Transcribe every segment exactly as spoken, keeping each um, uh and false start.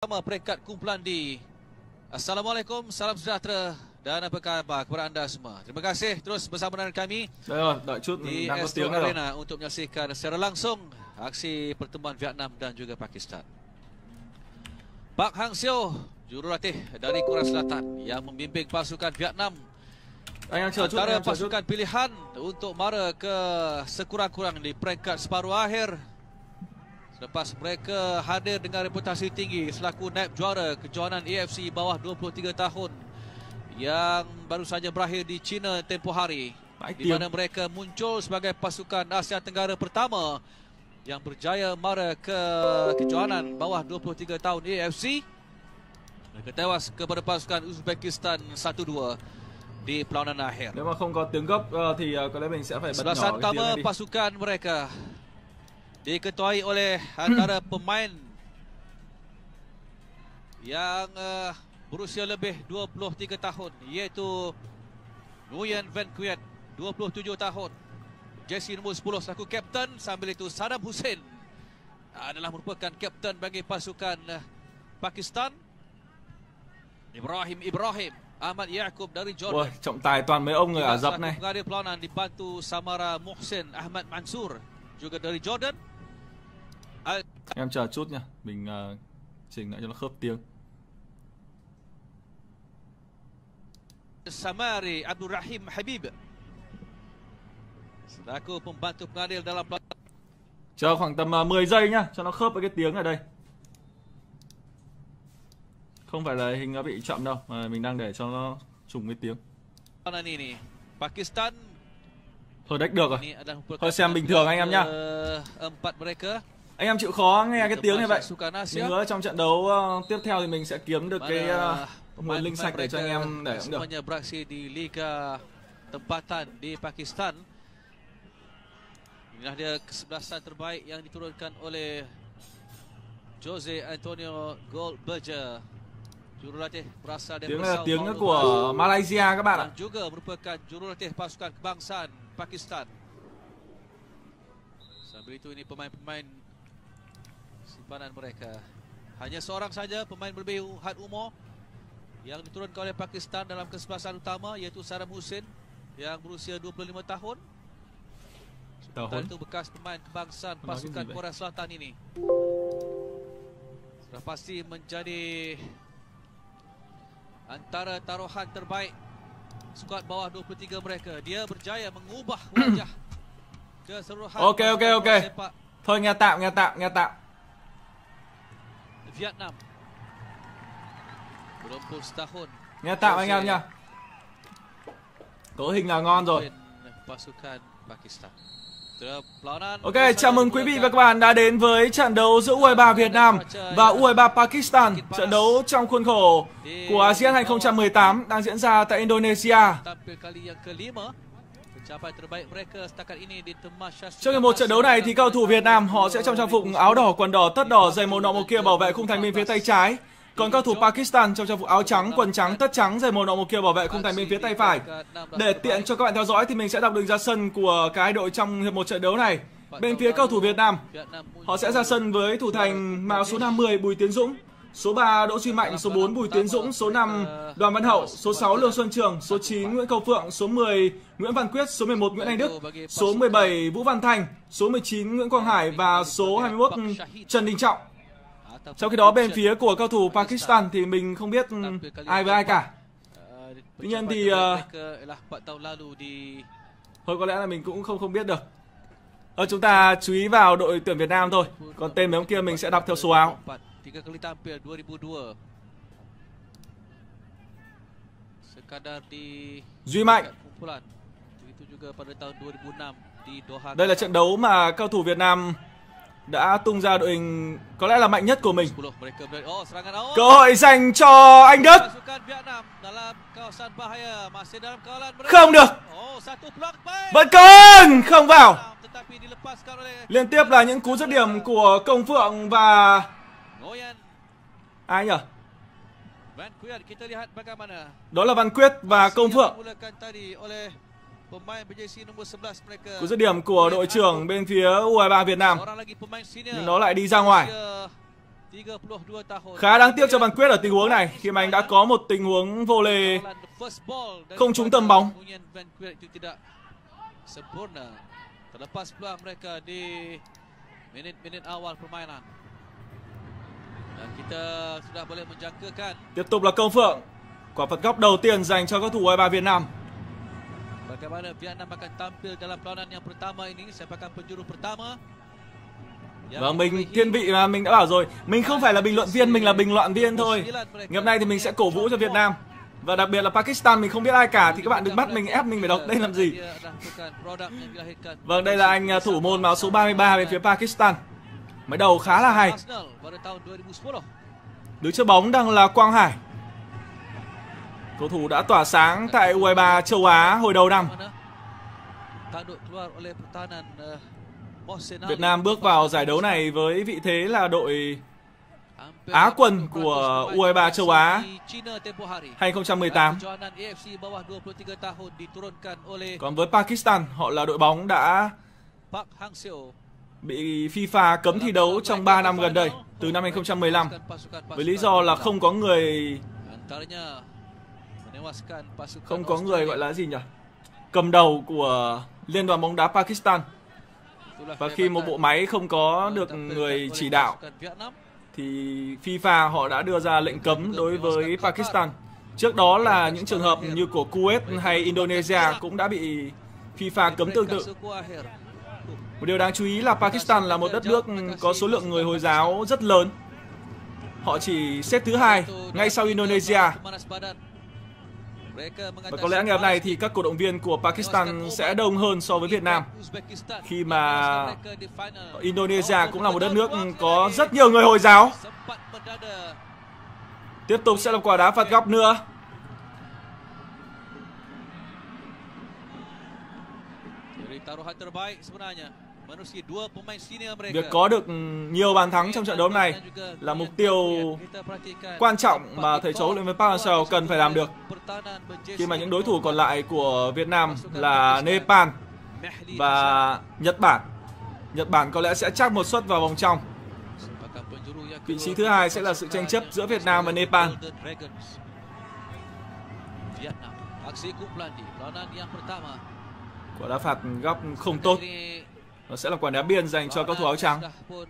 Pertama peringkat kumpulan D. Assalamualaikum, salam sejahtera dan apa khabar kepada anda semua. Terima kasih terus bersama dengan kami di Astro Arena untuk menyaksikan secara langsung aksi pertemuan Vietnam dan juga Pakistan. Park Hang-seo, jurulatih dari Korea Selatan yang membimbing pasukan Vietnam antara pasukan pilihan untuk mara ke sekurang-kurang di peringkat separuh akhir. Lepas mereka hadir dengan reputasi tinggi selaku naib juara kejohanan A F C bawah dua puluh tiga tahun yang baru saja berakhir di China tempoh hari, di mana mereka muncul sebagai pasukan Asia Tenggara pertama yang berjaya mara ke kejohanan bawah dua puluh tiga tahun A F C. Mereka tewas kepada pasukan Uzbekistan satu dua di perlawanan akhir. Nếu mà không có tiếng gốc thì có lẽ mình sẽ phải bật nhỏ cái tiếng đi. Pasukan mereka diketuai oleh antara pemain yang uh, berusia lebih dua puluh tiga tahun, iaitu Nguyen Van Quyet dua puluh tujuh tahun, jersey nombor sepuluh selaku kapten. Sambil itu Saddam Hussein adalah merupakan kapten bagi pasukan uh, Pakistan. Ibrahim Ibrahim Ahmad Yaqub dari Jordan. Ôi, trọng tài toàn mấy ông người Ả Rập này. Pengadir perlawanan dibantu Samara Muhsin Ahmad Mansur juga dari Jordan. Em chờ chút nha, mình uh, chỉnh lại cho nó khớp tiếng. Samari Abdul Rahim Habib selaku pembantu pengadil dalam. Chờ khoảng tầm uh, mười giây nhá, cho nó khớp với cái tiếng ở đây. Không phải là hình nó bị chậm đâu, mà mình đang để cho nó trùng cái tiếng. Pakistan. Thôi đách được rồi. Thôi xem bình thường anh em nhá. Anh em chịu khó nghe cái tiếng này vậy. Mình hứa trong trận đấu uh, tiếp theo thì mình sẽ kiếm được cái uh, nguồn link sạch để cho anh em để cũng được. Beraksi di Liga Tempatan di Pakistan. Inilah dia kesebelasan terbaik yang diturunkan oleh Jose Antonio Goldberger, jurulatih berasal dari tiếng là tiếng của Malaysia các bạn ạ. Juga merupakan jurulatih pasukan kebangsaan Pakistan. Sambil itu ini pemain-pemain simpanan mereka. Hanya seorang saja pemain berlebih had umur yang diturunkan oleh Pakistan dalam kesebelasan utama, yaitu Saddam Hussein yang berusia dua puluh lima tahun. Tahun itu bekas pemain kebangsaan pasukan Korea Selatan ini. Sudah pasti menjadi antara taruhan terbaik skuad bawah dua puluh tiga mereka. Dia berjaya mengubah wajah keseluruhan. Oke oke oke. Thôi nghe tạm nghe tạm nghe tạm. Vietnam dua puluh tahun. Nghe tạm anh em nha. Cấu hình là ngon rồi. Pasukan Pakistan. Ok, chào mừng quý vị và các bạn đã đến với trận đấu giữa U hai mươi ba Việt Nam và U hai mươi ba Pakistan. Trận đấu trong khuôn khổ của ASEAN hai không một tám đang diễn ra tại Indonesia. Trong hiệp một trận đấu này thì cầu thủ Việt Nam họ sẽ trong trang phục áo đỏ, quần đỏ, tất đỏ, giày màu nọ màu kia bảo vệ khung thành bên phía tay trái. Còn cầu thủ Pakistan trong trang phục áo trắng, quần trắng, tất trắng, giày màu nọ màu kia bảo vệ khung thành bên phía tay phải. Để tiện cho các bạn theo dõi thì mình sẽ đọc đường ra sân của cả hai đội trong hiệp một trận đấu này. Bên phía cầu thủ Việt Nam, họ sẽ ra sân với thủ thành màu số năm mươi Bùi Tiến Dũng, số ba Đỗ Duy Mạnh, số bốn Bùi Tiến Dũng, số năm Đoàn Văn Hậu, số sáu Lương Xuân Trường, số chín Nguyễn Cầu Phượng, số mười Nguyễn Văn Quyết, số mười một Nguyễn Anh Đức, số mười bảy Vũ Văn Thành, số mười chín Nguyễn Quang Hải và số hai mươi mốt Trần Đình Trọng. Trong khi đó bên phía của cầu thủ Pakistan thì mình không biết ai với ai cả. Tuy nhiên thì uh, thôi có lẽ là mình cũng không không biết được. Ờ, chúng ta chú ý vào đội tuyển Việt Nam thôi. Còn tên mấy ông kia mình sẽ đọc theo số áo. Duy Mạnh. Đây là trận đấu mà cầu thủ Việt Nam đã tung ra đội hình có lẽ là mạnh nhất của mình. Cơ hội dành cho anh Đức. Không được. Vẫn còn không vào. Liên tiếp là những cú dứt điểm của Công Phượng và ai nhỉ? Đó là Văn Quyết và Công Phượng. Cú dứt điểm của đội trưởng bên phía U hai mươi ba Việt Nam, nhưng nó lại đi ra ngoài. Khá đáng tiếc cho Văn Quyết ở tình huống này khi mà anh đã có một tình huống vô lê không trúng tầm bóng. Terlepas peluang mereka di minit-minit awal permainan. Dan kita sudah boleh menjangkakan. Tiếp tục là Công Phượng. Quả phạt góc đầu tiên dành cho các thủ u hai ba Việt Nam. Bagaimana Vietnam akan tampil dalam perlawanan yang pertama ini? Siapakah penjuru pertama? Vâng, mình thiên vị mà mình đã bảo rồi, mình không phải là bình luận viên, mình là bình luận viên thôi. Ngày hôm nay thì mình sẽ cổ vũ cho Việt Nam. Và đặc biệt là Pakistan mình không biết ai cả thì các bạn đừng bắt mình, ép mình phải đọc đây làm gì. Vâng, đây là anh thủ môn áo số ba mươi ba bên phía Pakistan. Mới đầu khá là hay. Đứng trước bóng đang là Quang Hải. Cầu thủ đã tỏa sáng tại u hai ba châu Á hồi đầu năm. Việt Nam bước vào giải đấu này với vị thế là đội Á quân của u hai ba châu Á hai không một tám. Còn với Pakistan, họ là đội bóng đã bị FIFA cấm thi đấu trong ba năm gần đây, từ năm hai không một lăm, với lý do là không có người không có người gọi là gì nhỉ? Cầm đầu của Liên đoàn bóng đá Pakistan. Và khi một bộ máy không có được người chỉ đạo thì FIFA họ đã đưa ra lệnh cấm đối với Pakistan. Trước đó là những trường hợp như của Kuwait hay Indonesia cũng đã bị FIFA cấm tương tự. Một điều đáng chú ý là Pakistan là một đất nước có số lượng người Hồi giáo rất lớn. Họ chỉ xếp thứ hai ngay sau Indonesia. Và có lẽ ngày hôm nay thì các cổ động viên của Pakistan sẽ đông hơn so với Việt Nam, khi mà Indonesia cũng là một đất nước có rất nhiều người Hồi giáo. Tiếp tục sẽ là quả đá phạt góc nữa. Việc có được nhiều bàn thắng trong trận đấu này là mục tiêu quan trọng mà thầy trò huấn luyện viên Park Hang-seo cần phải làm được, khi mà những đối thủ còn lại của Việt Nam là Nepal và Nhật Bản. Nhật Bản có lẽ sẽ chắc một suất vào vòng trong. Vị trí thứ hai sẽ là sự tranh chấp giữa Việt Nam và Nepal. Quả đá phạt góc không tốt. Nó sẽ là quả đá biên dành cho cầu thủ áo trắng.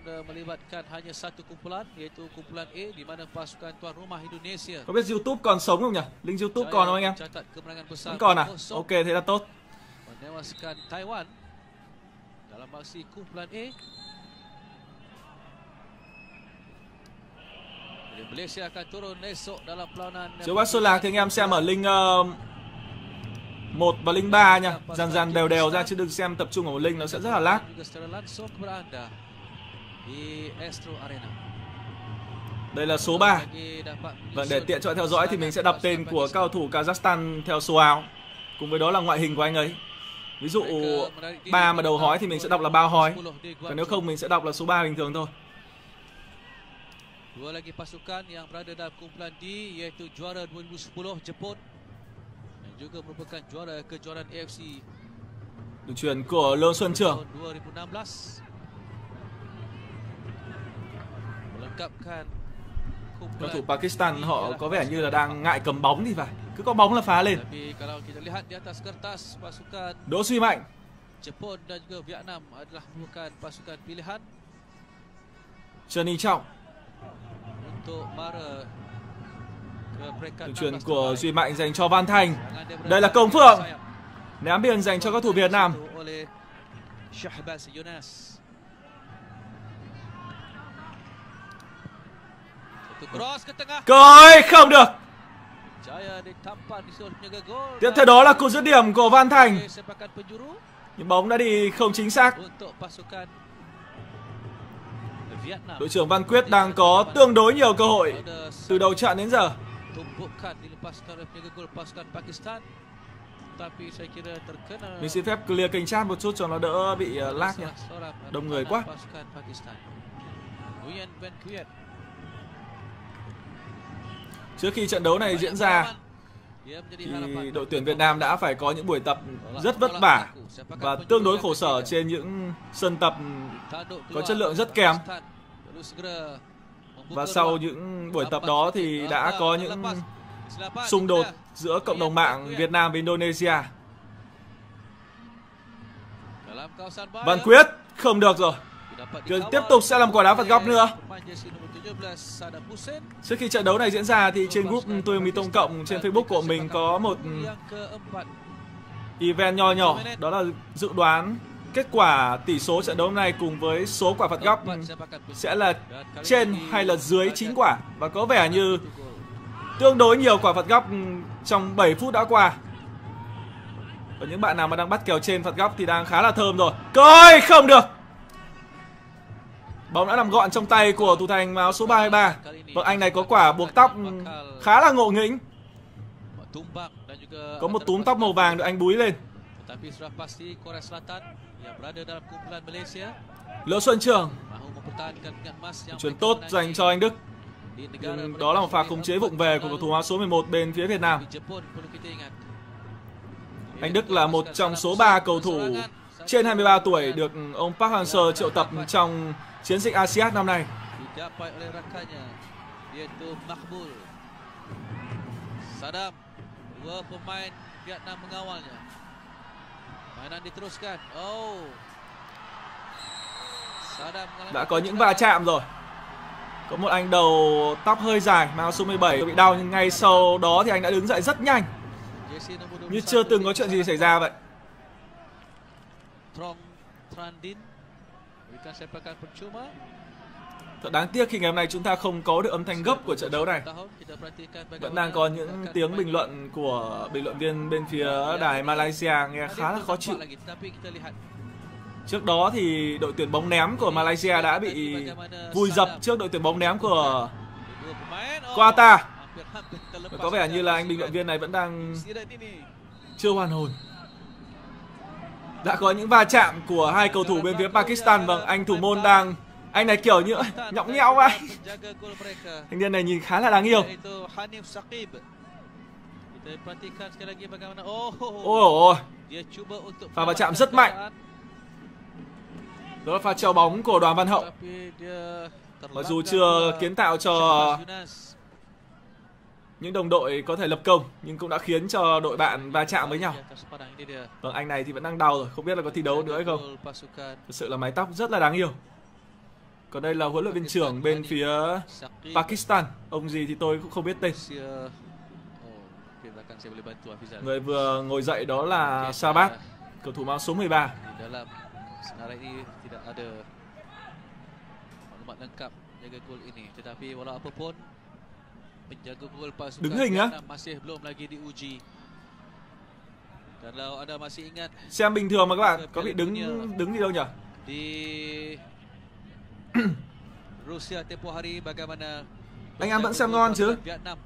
Không biết YouTube còn sống không nhỉ? Link YouTube còn không anh em? Vẫn còn à? Ok, thế là tốt. Chỗ Bắc Xuân Lạc thì anh em xem ở link uh, một và link ba nha, dần dần đều đều ra chứ đừng xem tập trung ở một link, nó sẽ rất là lag. Đây là số ba. Vâng, để tiện cho bạn theo dõi thì mình sẽ đọc tên của cao thủ Kazakhstan theo số áo, cùng với đó là ngoại hình của anh ấy. Ví dụ ba mà đầu hói thì mình sẽ đọc là Bao Hói, còn nếu không mình sẽ đọc là số ba bình thường thôi. Dua lagi pasukan yang berada dalam kumpulan D iaitu juara dua ribu sepuluh Jepun dan juga merupakan juara kejuaraan A F C. Đường chuyền của Lương Xuân Trường. dua ribu enam belas melengkapkan cầu thủ Pakistan họ có vẻ như là đang ngại cầm bóng thì phải, cứ có bóng là phá lên. Đỗ Duy Mạnh. Jepun dan juga Vietnam adalah merupakan pasukan pilihan. Trần Đình Trọng. Đường chuyền của Duy Mạnh dành cho Văn Thành. Đây là Công Phượng. Ném biên dành cho các thủ Việt Nam. Coi không được. Tiếp theo đó là cú dứt điểm của Văn Thành. Nhưng bóng đã đi không chính xác. Đội trưởng Văn Quyết đang có tương đối nhiều cơ hội từ đầu trận đến giờ. Mình xin phép clear kênh chat một chút cho nó đỡ bị lag nha. Đông người quá. Trước khi trận đấu này diễn ra thì đội tuyển Việt Nam đã phải có những buổi tập rất vất vả và tương đối khổ sở trên những sân tập có chất lượng rất kém. Và sau những buổi tập đó thì đã có những xung đột giữa cộng đồng mạng Việt Nam và Indonesia. Văn Quyết không được rồi. Tiếp tục sẽ làm quả đá phạt góc nữa. Trước khi trận đấu này diễn ra thì trên group Toyomi Tông Cộng trên Facebook của mình có một event nho nhỏ, đó là dự đoán kết quả tỷ số trận đấu hôm nay cùng với số quả phạt góc sẽ là trên hay là dưới chín quả. Và có vẻ như tương đối nhiều quả phạt góc trong bảy phút đã qua. Và những bạn nào mà đang bắt kèo trên phạt góc thì đang khá là thơm rồi. Coi không được. Bóng đã nằm gọn trong tay của thủ thành áo số ba mươi ba. Vâng, anh này có quả buộc tóc khá là ngộ nghĩnh. Có một túm tóc màu vàng được anh búi lên. Lỗ Xuân Trường. Chuyển tốt dành cho anh Đức. Nhưng đó là một pha khống chế vụng về của cầu thủ áo số mười một bên phía Việt Nam. Anh Đức là một trong số ba cầu thủ trên hai mươi ba tuổi được ông Park Hang-seo triệu tập trong chiến dịch a sê an năm nay. Đã có những va chạm rồi. Có một anh đầu tóc hơi dài mang áo số mười bảy bị đau, nhưng ngay sau đó thì anh đã đứng dậy rất nhanh, như chưa từng có chuyện gì xảy ra vậy. Thật đáng tiếc khi ngày hôm nay chúng ta không có được âm thanh gốc của trận đấu này. Vẫn đang có những tiếng bình luận của bình luận viên bên phía đài Malaysia nghe khá là khó chịu. Trước đó thì đội tuyển bóng ném của Malaysia đã bị vùi dập trước đội tuyển bóng ném của Qatar. Và có vẻ như là anh bình luận viên này vẫn đang chưa hoàn hồn. Đã có những va chạm của hai cầu thủ bên phía Pakistan. Vâng, anh thủ môn đang... Anh này kiểu như nhõng nhẽo vậy. Thanh niên này nhìn khá là đáng yêu. Ôi ôi, pha va chạm rất mạnh. Đó là pha treo bóng của Đoàn Văn Hậu. Mặc dù chưa kiến tạo cho những đồng đội có thể lập công, nhưng cũng đã khiến cho đội bạn va chạm với nhau. Vâng, anh này thì vẫn đang đau rồi, không biết là có thi đấu nữa hay không. Thật sự là mái tóc rất là đáng yêu. Còn đây là huấn luyện viên trưởng bên phía Pakistan. Ông gì thì tôi cũng không biết tên. Người vừa ngồi dậy đó là Sabat, cầu thủ áo số mười ba. Đứng hình á? Xem bình thường mà các bạn, có bị đứng đứng gì đâu nhỉ? Anh em vẫn xem ngon chứ?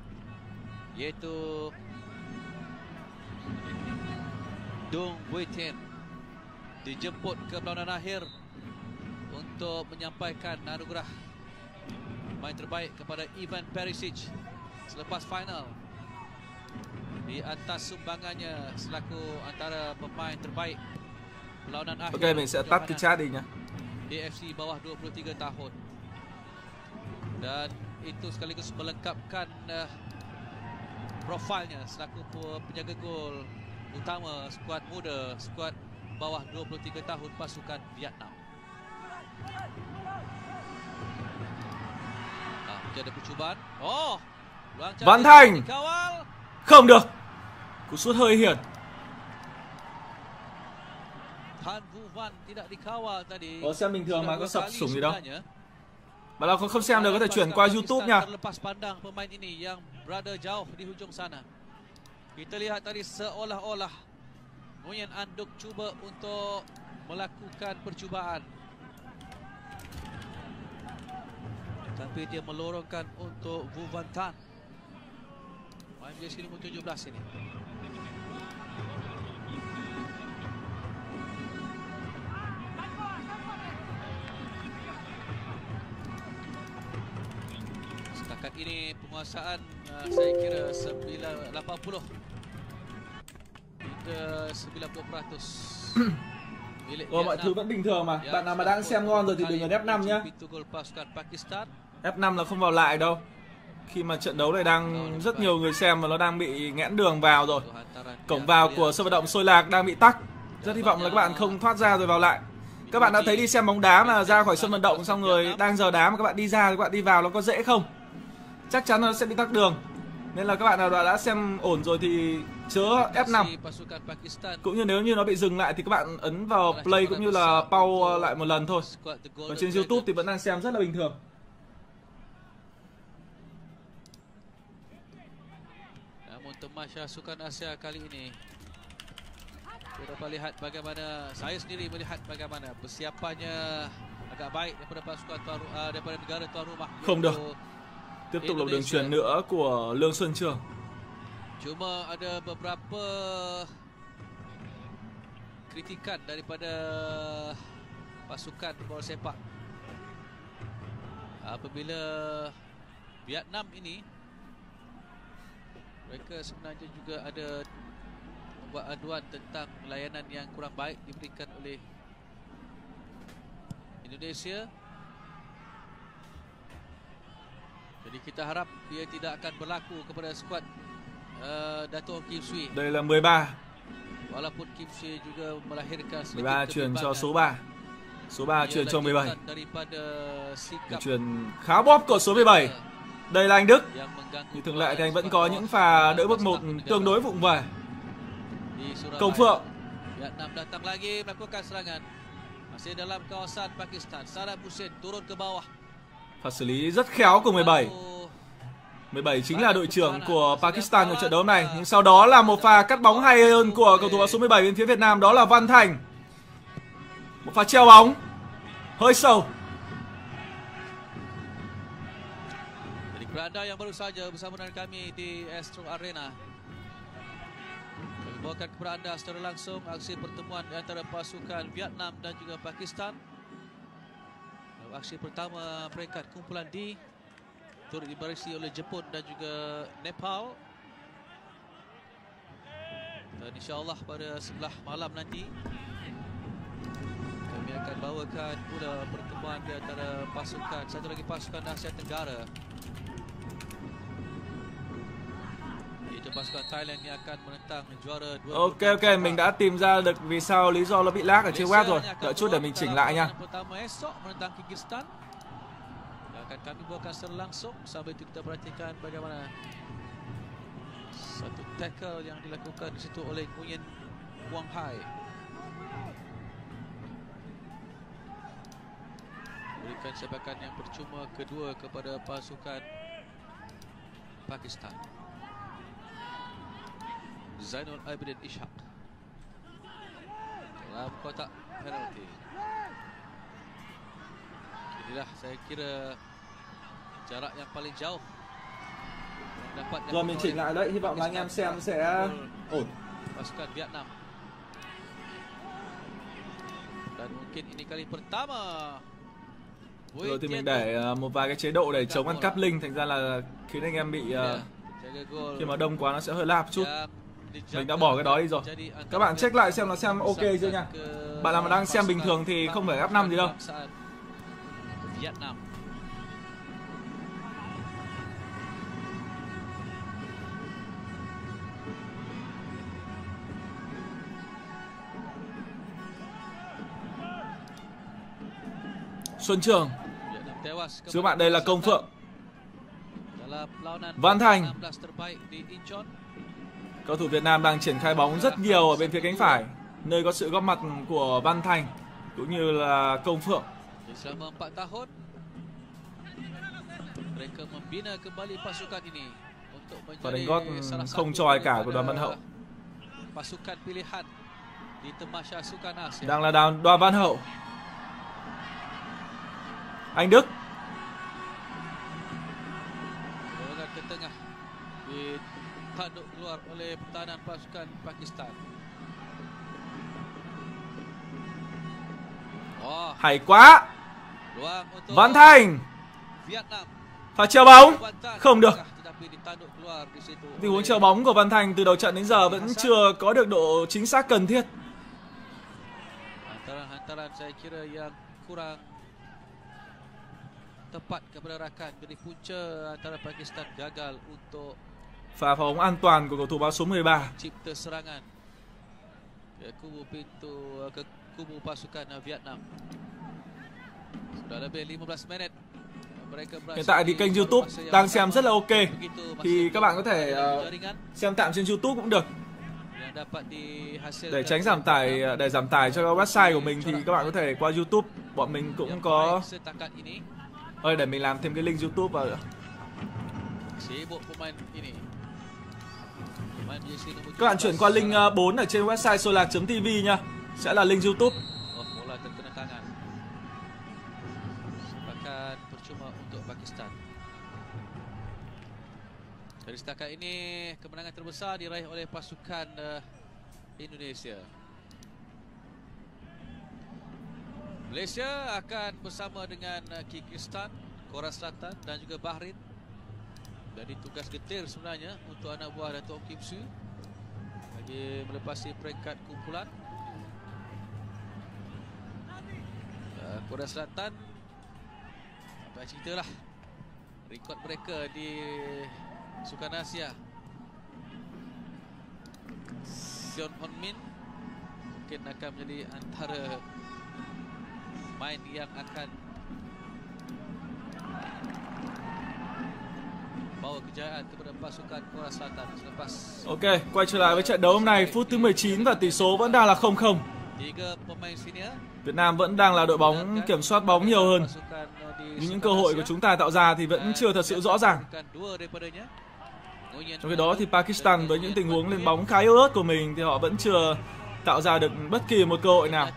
Dong Weiten dijemput ke perlawanan akhir untuk menyampaikan anugerah main terbaik kepada Ivan Perisic selepas final. Di atas sumbangannya selaku antara pemain terbaik perlawanan akhir. Ok, mình sẽ tắt cái chat đi nhé. A F C bawah dua puluh tiga tahun. Dan itu sekaligus melengkapkan uh, profilnya selaku penjaga gol utama skuad muda, skuad bawah dua puluh tiga tahun pasukan Vietnam. Ah, ada percubaan. Oh, Văn Thành không được. Cú sút hơi hiểm. Ủa, xem bình thường mà có sập sủng gì đâu. Bạn nào không xem được có thể chuyển qua YouTube nha. Kita lihat tadi seolah-olah Nguyen An Duc cuba untuk melakukan percubaan, tapi dia melorongkan untuk Vu Van Tan, main jersey nombor tujuh belas ini. Setakat ini penguasaan uh, saya kira lapan puluh hingga sembilan puluh peratus. Ồ, mọi thứ vẫn bình thường mà. Bạn nào mà đang xem ngon rồi thì đừng có ép năm nhá. F năm là không vào lại đâu. Khi mà trận đấu này đang rất nhiều người xem và nó đang bị nghẽn đường vào rồi. Cổng vào của sân vận động Xôi Lạc đang bị tắc. Rất hy vọng là các bạn không thoát ra rồi vào lại. Các bạn đã thấy đi xem bóng đá mà ra khỏi sân vận động xong rồi đang giờ đá mà các bạn đi ra, các bạn đi vào nó có dễ không? Chắc chắn nó sẽ bị tắc đường. Nên là các bạn nào đã, đã xem ổn rồi thì chớ F năm. Cũng như nếu như nó bị dừng lại thì các bạn ấn vào play cũng như là pause lại một lần thôi. Còn trên YouTube thì vẫn đang xem rất là bình thường. Namun temasya Sukan Asia kali ini kita dapat lihat bagaimana, saya sendiri melihat bagaimana persiapannya agak baik daripada pasukan tuan uh, daripada negara tuan rumah. Không được. Tiếp tục là đường truyền nữa của Lương Xuân Trường. Cuma ada beberapa kritikan daripada pasukan bola sepak apabila Vietnam ini mereka sebenarnya juga ada membuat aduan tentang layanan yang kurang baik diberikan oleh Indonesia. Jadi kita harap dia tidak akan berlaku kepada skuad uh, Dato' Kim Sui. Đây là mười ba. Walaupun Kim Sui juga melahirkan mười ba chuyển cho số ba. Số ba chuyển cho mười bảy. Chuyển khá bóp của số mười bảy. Đây là anh Đức. Như thường lệ thì anh vẫn có những pha đỡ bước một tương đối vụng về. Công Phượng. Vietnam datang lagi melakukan serangan. Masih dalam kawasan Pakistan. Saddam Hussein turun ke bawah. Pha xử lý rất khéo của mười bảy. mười bảy chính là đội trưởng của Pakistan trong trận đấu này. Nhưng sau đó là một pha cắt bóng hay hơn của cầu thủ áo số mười bảy bên phía Việt Nam, đó là Văn Thành. Một pha treo bóng hơi sâu. Jadi kepada anda yang baru saja bersama dengan kami di Astro Arena, kami bawakan kepada anda secara langsung aksi pertemuan di antara pasukan Vietnam dan juga Pakistan. Aksi pertama peringkat kumpulan D turut dibarisi oleh Jepun dan juga Nepal. Dan insyaAllah pada sebelah malam nanti kami akan bawakan pula pertemuan di antara pasukan, satu lagi pasukan Asia Tenggara, iaitu pasukan Thailand yang akan menentang juara dua. Ok ok, mình đã tìm ra được vì sao lý do nó bị lag ở trên web rồi. Đợi chút để mình chỉnh lại nha. Pertama esok menentang Kyrgyzstan. Akan kami bawakan secara langsung. Sambil itu kita perhatikan bagaimana satu tackle yang dilakukan di situ oleh Nguyen Quang Hai. Berikan sepakan yang percuma kedua kepada pasukan Pakistan. Zainul Abidin Ishak dalam kotak penalti. Inilah saya kira jarak yang paling jauh. Rồi mình chỉnh lại đấy, hy vọng là anh em xem sẽ ổn. Pasukan Vietnam. Dan mungkin ini kali pertama. Rồi thì mình để một vài cái chế độ để chống ăn cắp link, thành ra là khiến anh em bị uh, khi mà đông quá nó sẽ hơi lap chút. Mình đã bỏ cái đó đi rồi. Các bạn check lại xem là xem ok chưa nha. Bạn nào mà đang xem bình thường thì không phải F năm gì đâu. Xuân Trường. Trước bạn đây là Công Phượng. Văn Thành. Cầu thủ Việt Nam đang triển khai bóng rất nhiều ở bên phía cánh phải, nơi có sự góp mặt của Văn Thành cũng như là Công Phượng. Và đánh gót không choi cả của Đoàn Văn Hậu. Đang là Đoàn, Đoàn Văn Hậu. Anh Đức. Tanduk keluar oleh pertahanan pasukan Pakistan. Oh, hay quá. Văn Thành. Pha treo bóng không được. Tình huống treo bóng của Văn Thành từ đầu trận đến giờ vẫn chưa có được độ chính xác cần thiết. tepat kepada rakan jadi punca antara Pakistan gagal untuk pha phá bóng an toàn của cầu thủ áo số mười ba. Cipta serangan ke kubu pintu ke kubu pasukan Vietnam. Sudah lebih lima belas menit. Hiện tại thì kênh YouTube đang xem rất là ok, thì các bạn có thể uh, xem tạm trên YouTube cũng được. Để tránh giảm tải, để giảm tải cho website của mình thì các bạn có thể qua YouTube. Bọn mình cũng có. Ơi, để mình làm thêm cái link YouTube vào nữa. Các bạn chuyển qua link bốn ở trên website solar chấm tv nha, sẽ là link YouTube. Pakistan. Dari setakat ini kemenangan terbesar diraih oleh pasukan uh, Indonesia. Malaysia akan bersama dengan uh, Kyrgyzstan, Korea Selatan dan juga Bahrain. Jadi tugas getir sebenarnya untuk anak buah Datuk Kim Sue bagi melepasi peringkat kumpulan. Uh, Korea Selatan apa ceritalah rekod mereka di Sukan Asia. Seon Hon Min mungkin akan menjadi antara main yang akan bawa kejayaan kepada pasukan Korea Selatan selepas. Ok, quay trở lại với trận đấu hôm nay, phút thứ mười chín và tỷ số vẫn đang là không không. Việt Nam vẫn đang là đội bóng kiểm soát bóng nhiều hơn, nhưng những cơ hội của chúng ta tạo ra thì vẫn chưa thật sự rõ ràng. Trong khi đó thì Pakistan với những tình huống lên bóng khá yếu ớt của mình thì họ vẫn chưa tạo ra được bất kỳ một cơ hội nào.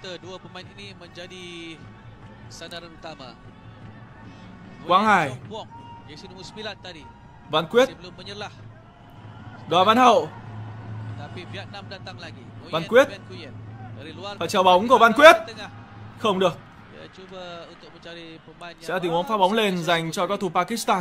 Quang Hải, Văn Quyết, Đoàn Văn Hậu, Văn Quyết, và treo bóng của Văn Quyết không được. Sẽ là tình huống phát bóng lên dành cho các thủ Pakistan.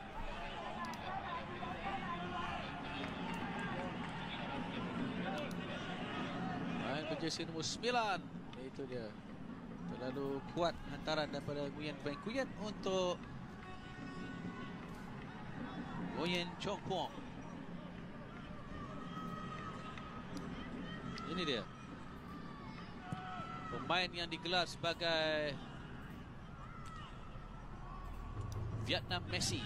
Jersey nomor sembilan, itu dia. Terlalu kuat hantaran daripada Nguyen Van Nguyen untuk Nguyen Chong Kwong. Ini dia pemain yang digelar sebagai Vietnam Messi.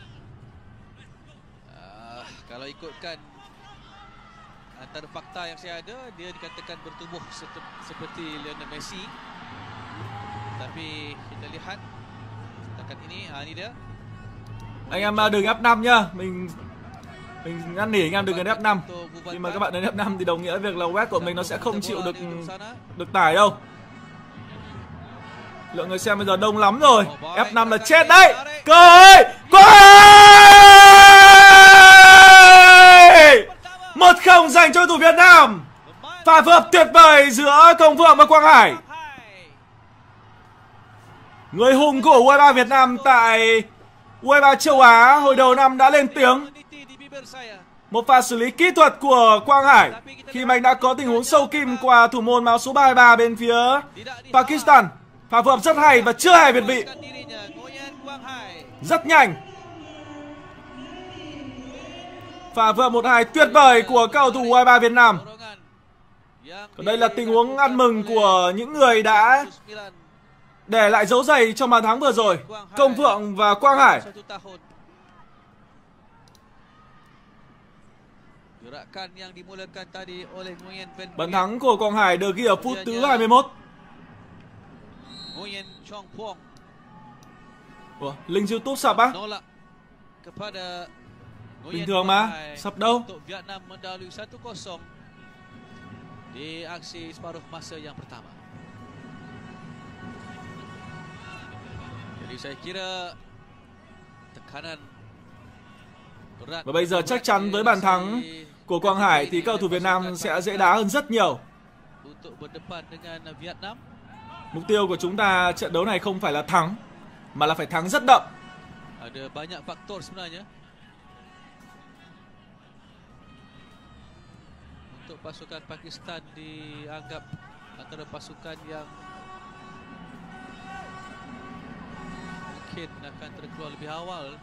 Uh, kalau ikutkan antara fakta yang saya ada, dia dikatakan bertubuh seperti Lionel Messi. Tapi kita lihat setakat ini, ah ini dia. Anh em đừng ép năm nhá, mình mình ngăn nỉ anh em đừng ép năm. Khi mà các bạn đến ép năm thì đồng nghĩa việc là web của mình nó sẽ không chịu được được tải đâu. Lượng người xem bây giờ đông lắm rồi. ép năm là chết đấy. Cơ ơi! một không dành cho thủ Việt Nam. Pha phối hợp tuyệt vời giữa Công Phượng và Quang Hải. Người hùng của u hai ba Việt Nam tại u hai ba châu Á hồi đầu năm đã lên tiếng. Một pha xử lý kỹ thuật của Quang Hải khi mà anh đã có tình huống sâu kim qua thủ môn áo số ba mươi ba bên phía Pakistan. Pha phối hợp rất hay và chưa hề việt vị. Rất nhanh. Pha phối hợp một hai tuyệt vời của cầu thủ u hai ba Việt Nam. Còn đây là tình huống ăn mừng của những người đã để lại dấu giày trong bàn thắng vừa rồi, Công Phượng và Quang Hải. Bàn thắng của Quang Hải được ghi ở phút thứ hai mươi mốt. Ủa, link YouTube sập á? Bình thường mà, sập đâu? Di aksi separuh masa yang pertama. Jadi saya kira tekanan berat. Và bây giờ chắc chắn với bàn thắng của Quang Hải thì cầu thủ Việt Nam sẽ dễ đá hơn rất nhiều. Mục tiêu của chúng ta trận đấu này không phải là thắng, mà là phải thắng rất đậm. Ada banyak faktor sebenarnya. Untuk pasukan Pakistan dianggap antara pasukan yang mungkin akan terkeluar lebih awal.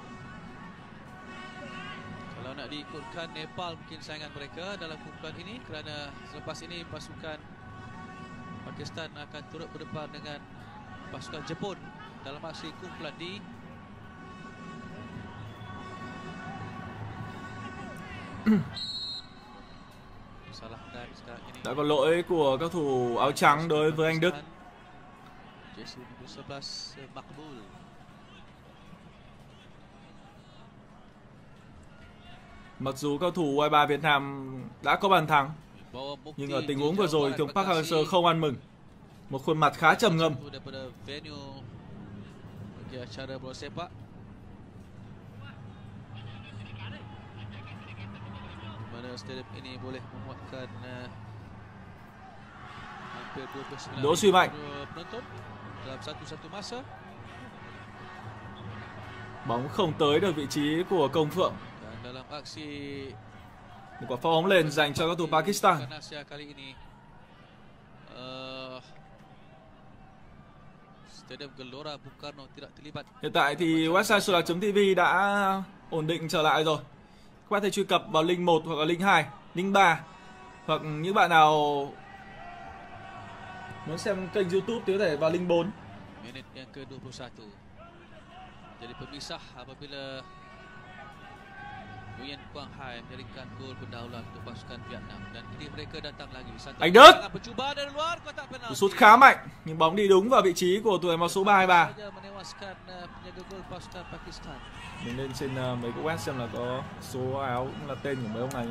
Kalau nak diikutkan, Nepal mungkin saingan mereka dalam kumpulan ini, kerana selepas ini pasukan Pakistan akan turut berdepan dengan pasukan Jepun dalam aksi kumpulan D. Đã có lỗi của các thủ áo trắng đối với anh Đức. Mặc dù các thủ u hai ba Việt Nam đã có bàn thắng, nhưng ở tình huống vừa rồi thì ông Park Hang-seo không ăn mừng. Một khuôn mặt khá trầm ngâm. Stadium ini boleh memuatkan uh, hampir dua puluh sembilan Đỗ Duy Mạnh penonton dalam satu-satu masa. Bóng không tới được vị trí của Công Phượng. Dalam aksi một quả phá bóng lên dành cho các thủ Pakistan. Kali ini uh, Stadium Gelora Bung Karno tidak terlibat. Hiện tại thì website solar chấm tv đã ổn định trở lại rồi. Các bạn thể truy cập vào link một hoặc là link hai, link ba. Hoặc những bạn nào muốn xem kênh YouTube thì có thể vào link bốn. Minit yang ke dua puluh satu. Jadi pemisah apabila Nguyen Quang Hai menjadikan gol pendahuluan untuk pasukan Vietnam, dan kini mereka datang lagi. Anh Đức percubaan dari luar kotak penalti. Sút khá mạnh nhưng bóng đi đúng vào vị trí của thủ môn số ba hai ba. Mình lên trên uh, mấy cái web xem là có số áo cũng là tên của mấy ông này.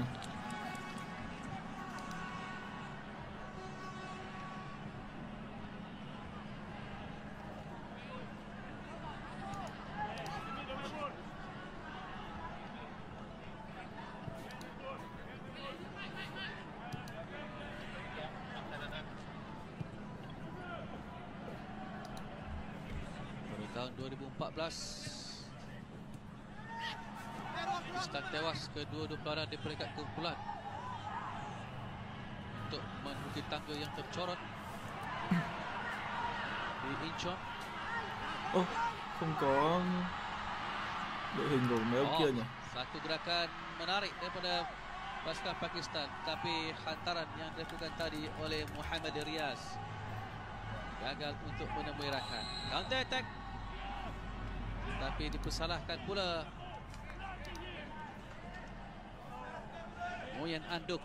Tahun dua ribu empat belas Pakistan tewas kedua-dua pelaran di peringkat kumpulan untuk menuju tangga yang tercorot di Incheon. Ồ, oh, không có đội hình của mấy ông oh, kia nhỉ? Satu gerakan menarik daripada pasukan Pakistan, tapi hantaran yang dilakukan tadi oleh Muhammad Riaz gagal untuk menemui rakan. Counter attack, tapi dipersalahkan pula Nguyen Anduk.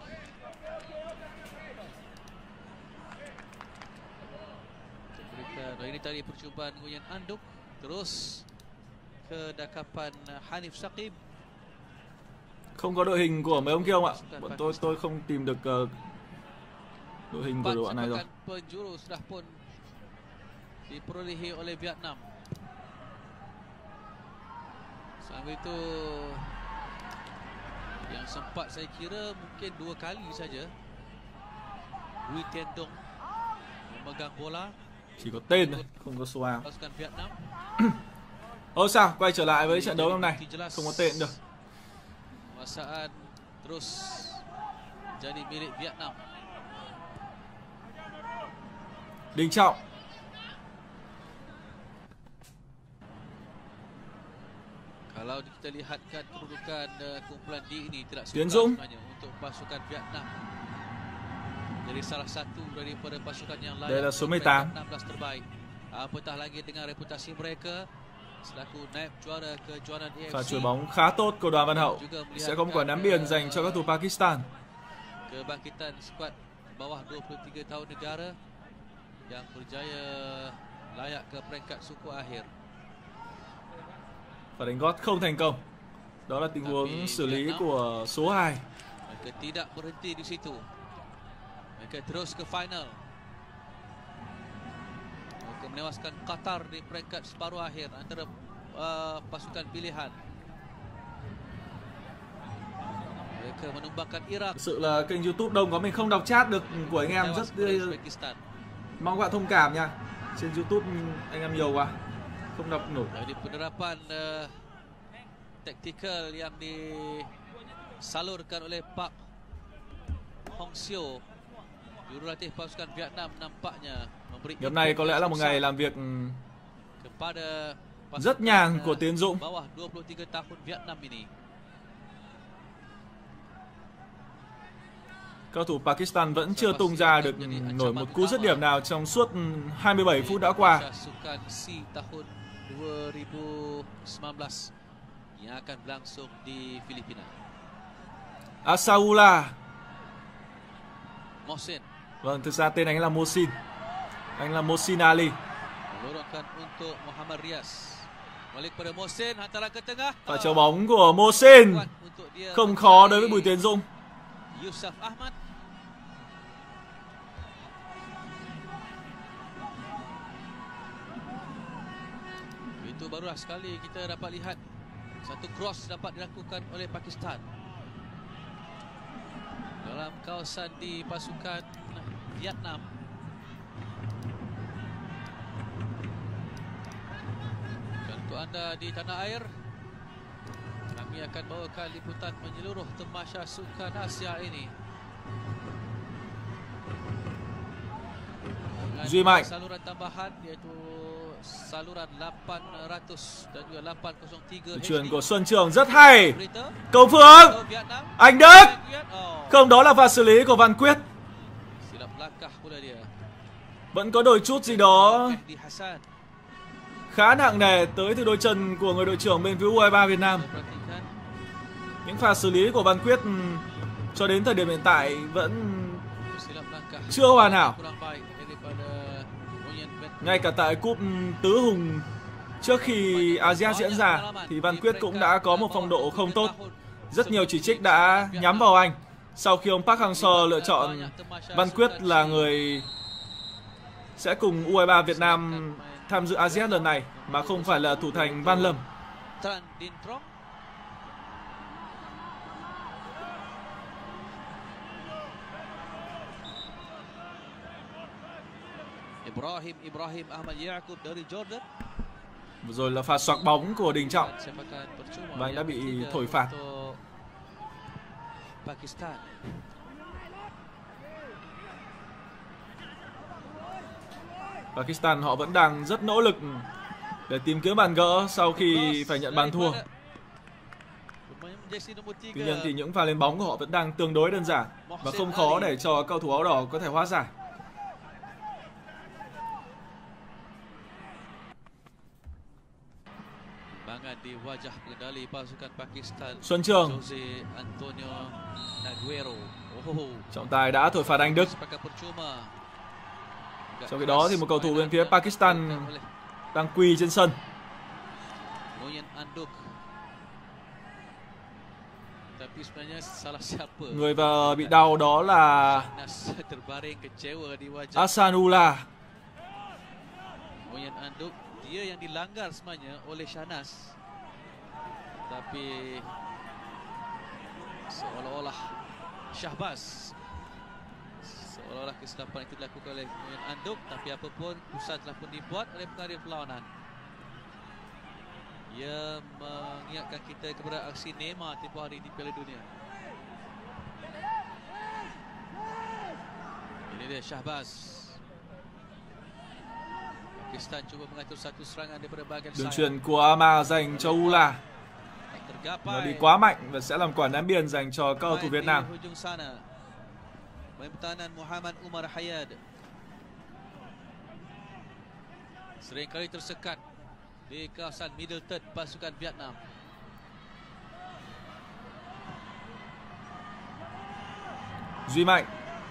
Berikan ini tadi percubaan Nguyen Anduk, terus ke dakapan Hanif Saqib. Không có đội hình của mấy ông kia không ạ? Bọn tôi tôi không tìm được uh, đội hình của đội bạn này rồi. Penjuru sudah pun diperolehi oleh Vietnam. Sambil itu yang sempat saya kira mungkin dua kali saja Bùi Tiên Dung memegang bola. Chỉ có tên thôi, không có số áo. Pasukan Vietnam. Ôi sao? Quay trở lại với trận đấu hôm nay, không có tên được. Penguasaan terus jadi milik Vietnam. Đình Trọng. Kalau kita lihatkan kedudukan uh, kumpulan D ini tidak Tiến Dũng untuk pasukan Vietnam. Jadi salah satu daripada pasukan yang layak. Đây là số mười tám. enam belas terbaik. Apatah lagi dengan reputasi mereka selaku naib juara kejuaraan A F C. Pha chuyền bóng khá tốt của Đoàn Văn Hậu. Sẽ có một quả ném biên dành cho các thủ Pakistan. Kebangkitan skuad bawah dua puluh tiga tahun negara yang berjaya layak ke peringkat suku akhir. Và đánh gót không thành công. Đó là tình huống xử lý của số hai. Mereka tidak berhenti di situ. Mereka terus ke final. Mereka menewaskan Qatar di peringkat separuh akhir antara uh, pasukan pilihan. Mereka menumbangkan Iraq. Thực sự là kênh YouTube đông quá mình không đọc chat được của anh em, rất mong các bạn thông cảm nha. Trên YouTube anh em nhiều quá, không đọc nổi. Jadi penerapan uh, taktikal yang disalurkan oleh Pak Hong Seo, jurulatih pasukan Vietnam, nampaknya memberi. Hôm nay có lẽ là một ngày làm việc kepada rất nhàn của Tiến Dũng. Cầu thủ Pakistan vẫn chưa tung ra được nổi một cú dứt điểm nào trong suốt hai mươi bảy phút đã qua. Asaula. Vâng, thực ra tên anh là Mohsin. Anh là Mohsin Ali. Và chầu bóng của Mohsin không khó đối với Bùi Tiến Dũng. Itu barulah sekali kita dapat lihat satu cross dapat dilakukan oleh Pakistan dalam kawasan di pasukan Vietnam. Dan untuk anda di tanah air, kami akan bawakan liputan menyeluruh tamasya sukan Asia ini. Duy Mạnh. Saluran tambahan iaitu saluran delapan ratus dan juga delapan nol tiga. Chuyền của Xuân Trường rất hay. Cầu Phương. Anh Đức. Không, đó là pha xử lý của Văn Quyết. Vẫn có đôi chút gì đó khá nặng nề tới từ đôi chân của người đội trưởng bên phía u hai ba Việt Nam. Những pha xử lý của Văn Quyết cho đến thời điểm hiện tại vẫn chưa hoàn hảo. Ngay cả tại cúp Tứ Hùng trước khi a sê an diễn ra thì Văn Quyết cũng đã có một phong độ không tốt. Rất nhiều chỉ trích đã nhắm vào anh sau khi ông Park Hang-seo lựa chọn Văn Quyết là người sẽ cùng u hai ba Việt Nam tham dự a sê an lần này mà không phải là thủ thành Văn Lâm. Ibrahim Ibrahim Ahmad Yaqub dari Jordan. Vừa rồi là pha xoạc bóng của Đình Trọng và anh đã bị thổi phạt. Pakistan. Pakistan họ vẫn đang rất nỗ lực để tìm kiếm bàn gỡ sau khi phải nhận bàn thua. Tuy nhiên thì những pha lên bóng của họ vẫn đang tương đối đơn giản và không khó để cho cầu thủ áo đỏ có thể hóa giải. Xuân Trường. Trọng tài đã thổi phạt anh Đức. Trong khi đó thì một cầu thủ bên phía Pakistan đang quỳ trên sân. Người và bị đau đó là Asanullah. Dia yang dilanggar sebenarnya oleh Shahnaz, tapi seolah-olah Shahbaz seolah-olah kesilapan itu dilakukan oleh Moin Anduk, tapi apapun keputusan telah pun dibuat oleh pengadil perlawanan. Ia mengingatkan kita kepada aksi Neymar tempoh hari di Piala Dunia. Ini dia Shahbaz. Đường chuyền của Ama dành cho Ula. Nó đi quá mạnh và sẽ làm quả ném biên dành cho cầu thủ Việt Nam. Seringkali tersekat di kawasan Middleton pasukan Vietnam. Duy Mạnh.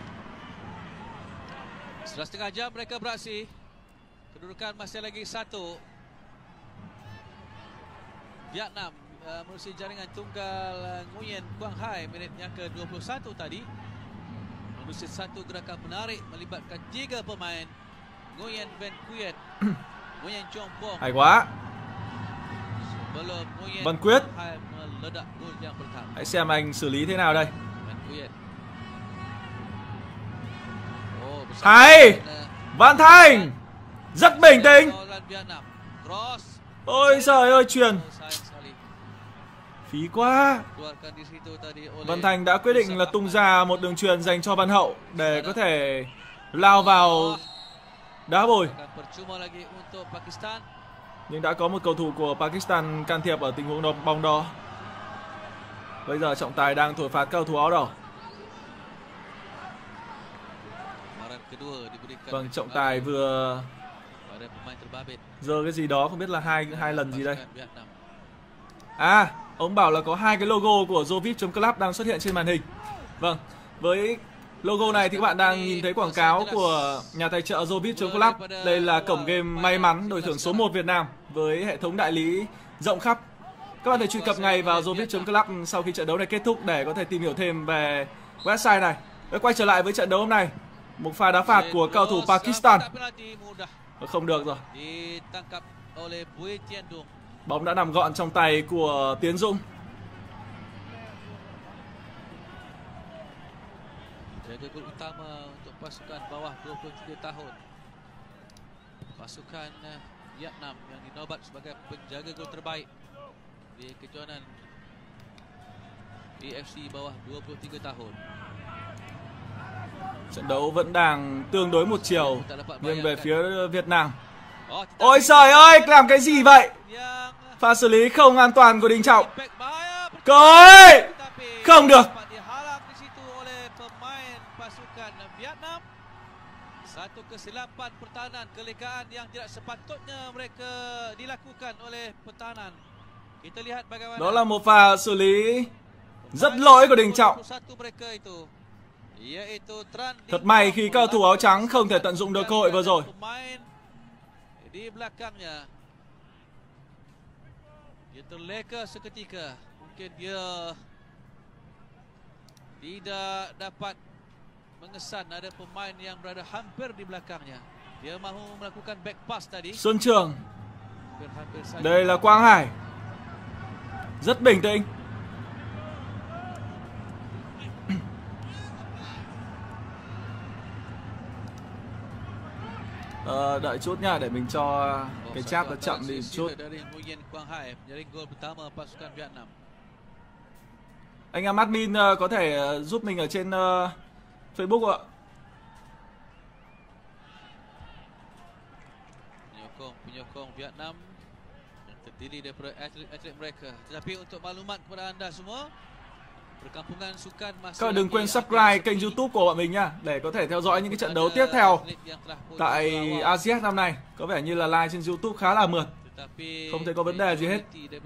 Setelah setengah jam mereka beraksi. Kedudukan masih lagi satu. Vietnam uh, menerusi jaringan tunggal uh, Nguyen Quang Hai minit yang ke dua puluh satu tadi. Menerusi satu gerakan menarik melibatkan tiga pemain. Nguyen Van Quyết, Nguyen Chong Bong. Hay quá. Sebelum Nguyen Văn Quyết meledak gol yang pertama. Hãy xem anh xử lý thế nào đây. Oh, hay. Văn Thành rất bình tĩnh. Ôi trời ơi, chuyền phí quá. Văn Thành đã quyết định là tung ra một đường chuyền dành cho Văn Hậu để có thể lao vào đá bồi. Nhưng đã có một cầu thủ của Pakistan can thiệp ở tình huống bóng đó. Bây giờ trọng tài đang thổi phạt cầu thủ áo đỏ. Vâng, trọng tài vừa giơ cái gì đó, không biết là hai hai lần gì đây. À, ông bảo là có hai cái logo của Jovip.club đang xuất hiện trên màn hình. Vâng, với logo này thì các bạn đang nhìn thấy quảng cáo của nhà tài trợ Jovip.club. Đây là cổng game may mắn đổi thưởng số một Việt Nam với hệ thống đại lý rộng khắp. Các bạn thể truy cập ngay vào Jovip.club sau khi trận đấu này kết thúc để có thể tìm hiểu thêm về website này. Để quay trở lại với trận đấu hôm nay, một pha đá phạt của cầu thủ Pakistan. Không được rồi. Bóng đã nằm gọn trong tay của Tiến Dũng. Jaga gol utama untuk pasukan bawah dua puluh tiga tahun. Pasukan Vietnam yang dinobat sebagai penjaga gol terbaik di kejuaraan A F C bawah dua puluh tiga tahun. Trận đấu vẫn đang tương đối một chiều nghiêng về phía Việt Nam. Ôi trời ơi, làm cái gì vậy? Pha xử lý không an toàn của Đình Trọng. Coi! Không được. Satu kesilapan pertahanan, kelegaan yang tidak sepatutnya mereka dilakukan oleh pertahanan. Kita lihat bagaimana. Đó là một pha xử lý rất lỗi của Đình Trọng. Thật may khi cầu thủ áo trắng không thể tận dụng được cơ hội vừa rồi. Di belakangnya. Dia terleka seketika. Mungkin dia tidak dapat mengesan ada pemain yang berada hampir di belakangnya. Dia mahu melakukan back pass tadi. Xuân Trường. Đây là Quang Hải. Rất bình tĩnh. Ờ, đợi chút nha, để mình cho cái chat nó chậm đi chút. Anh em admin có thể giúp mình ở trên uh, Facebook ạ. Penyokong, penyokong Vietnam yang terdiri daripada atlet-atlet mereka. Tetapi untuk maklumat kepada anda semua, perkampungan sukan masih. Các bạn đừng quên subscribe kênh YouTube của bọn mình nha, để có thể theo dõi những cái trận đấu tiếp theo tại a si ét năm nay. Có vẻ như là live trên YouTube khá là mượt, không thấy có vấn đề gì hết.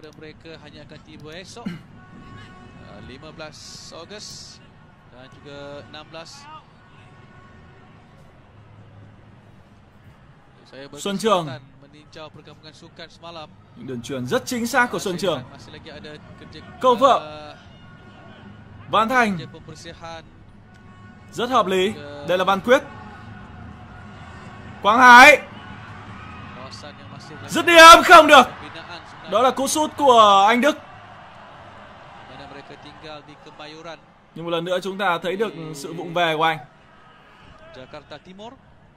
lima belas Ogos dan juga enam belas. Xuân Trường. Đường chuyền rất chính xác của Xuân Trường. Câu Phượng. Văn Thành. Rất hợp lý. Đây là Văn Quyết. Quang Hải. Dứt điểm không được. Đó là cú sút của anh Đức. Nhưng một lần nữa chúng ta thấy được sự vụng về của anh. Jakarta Timur.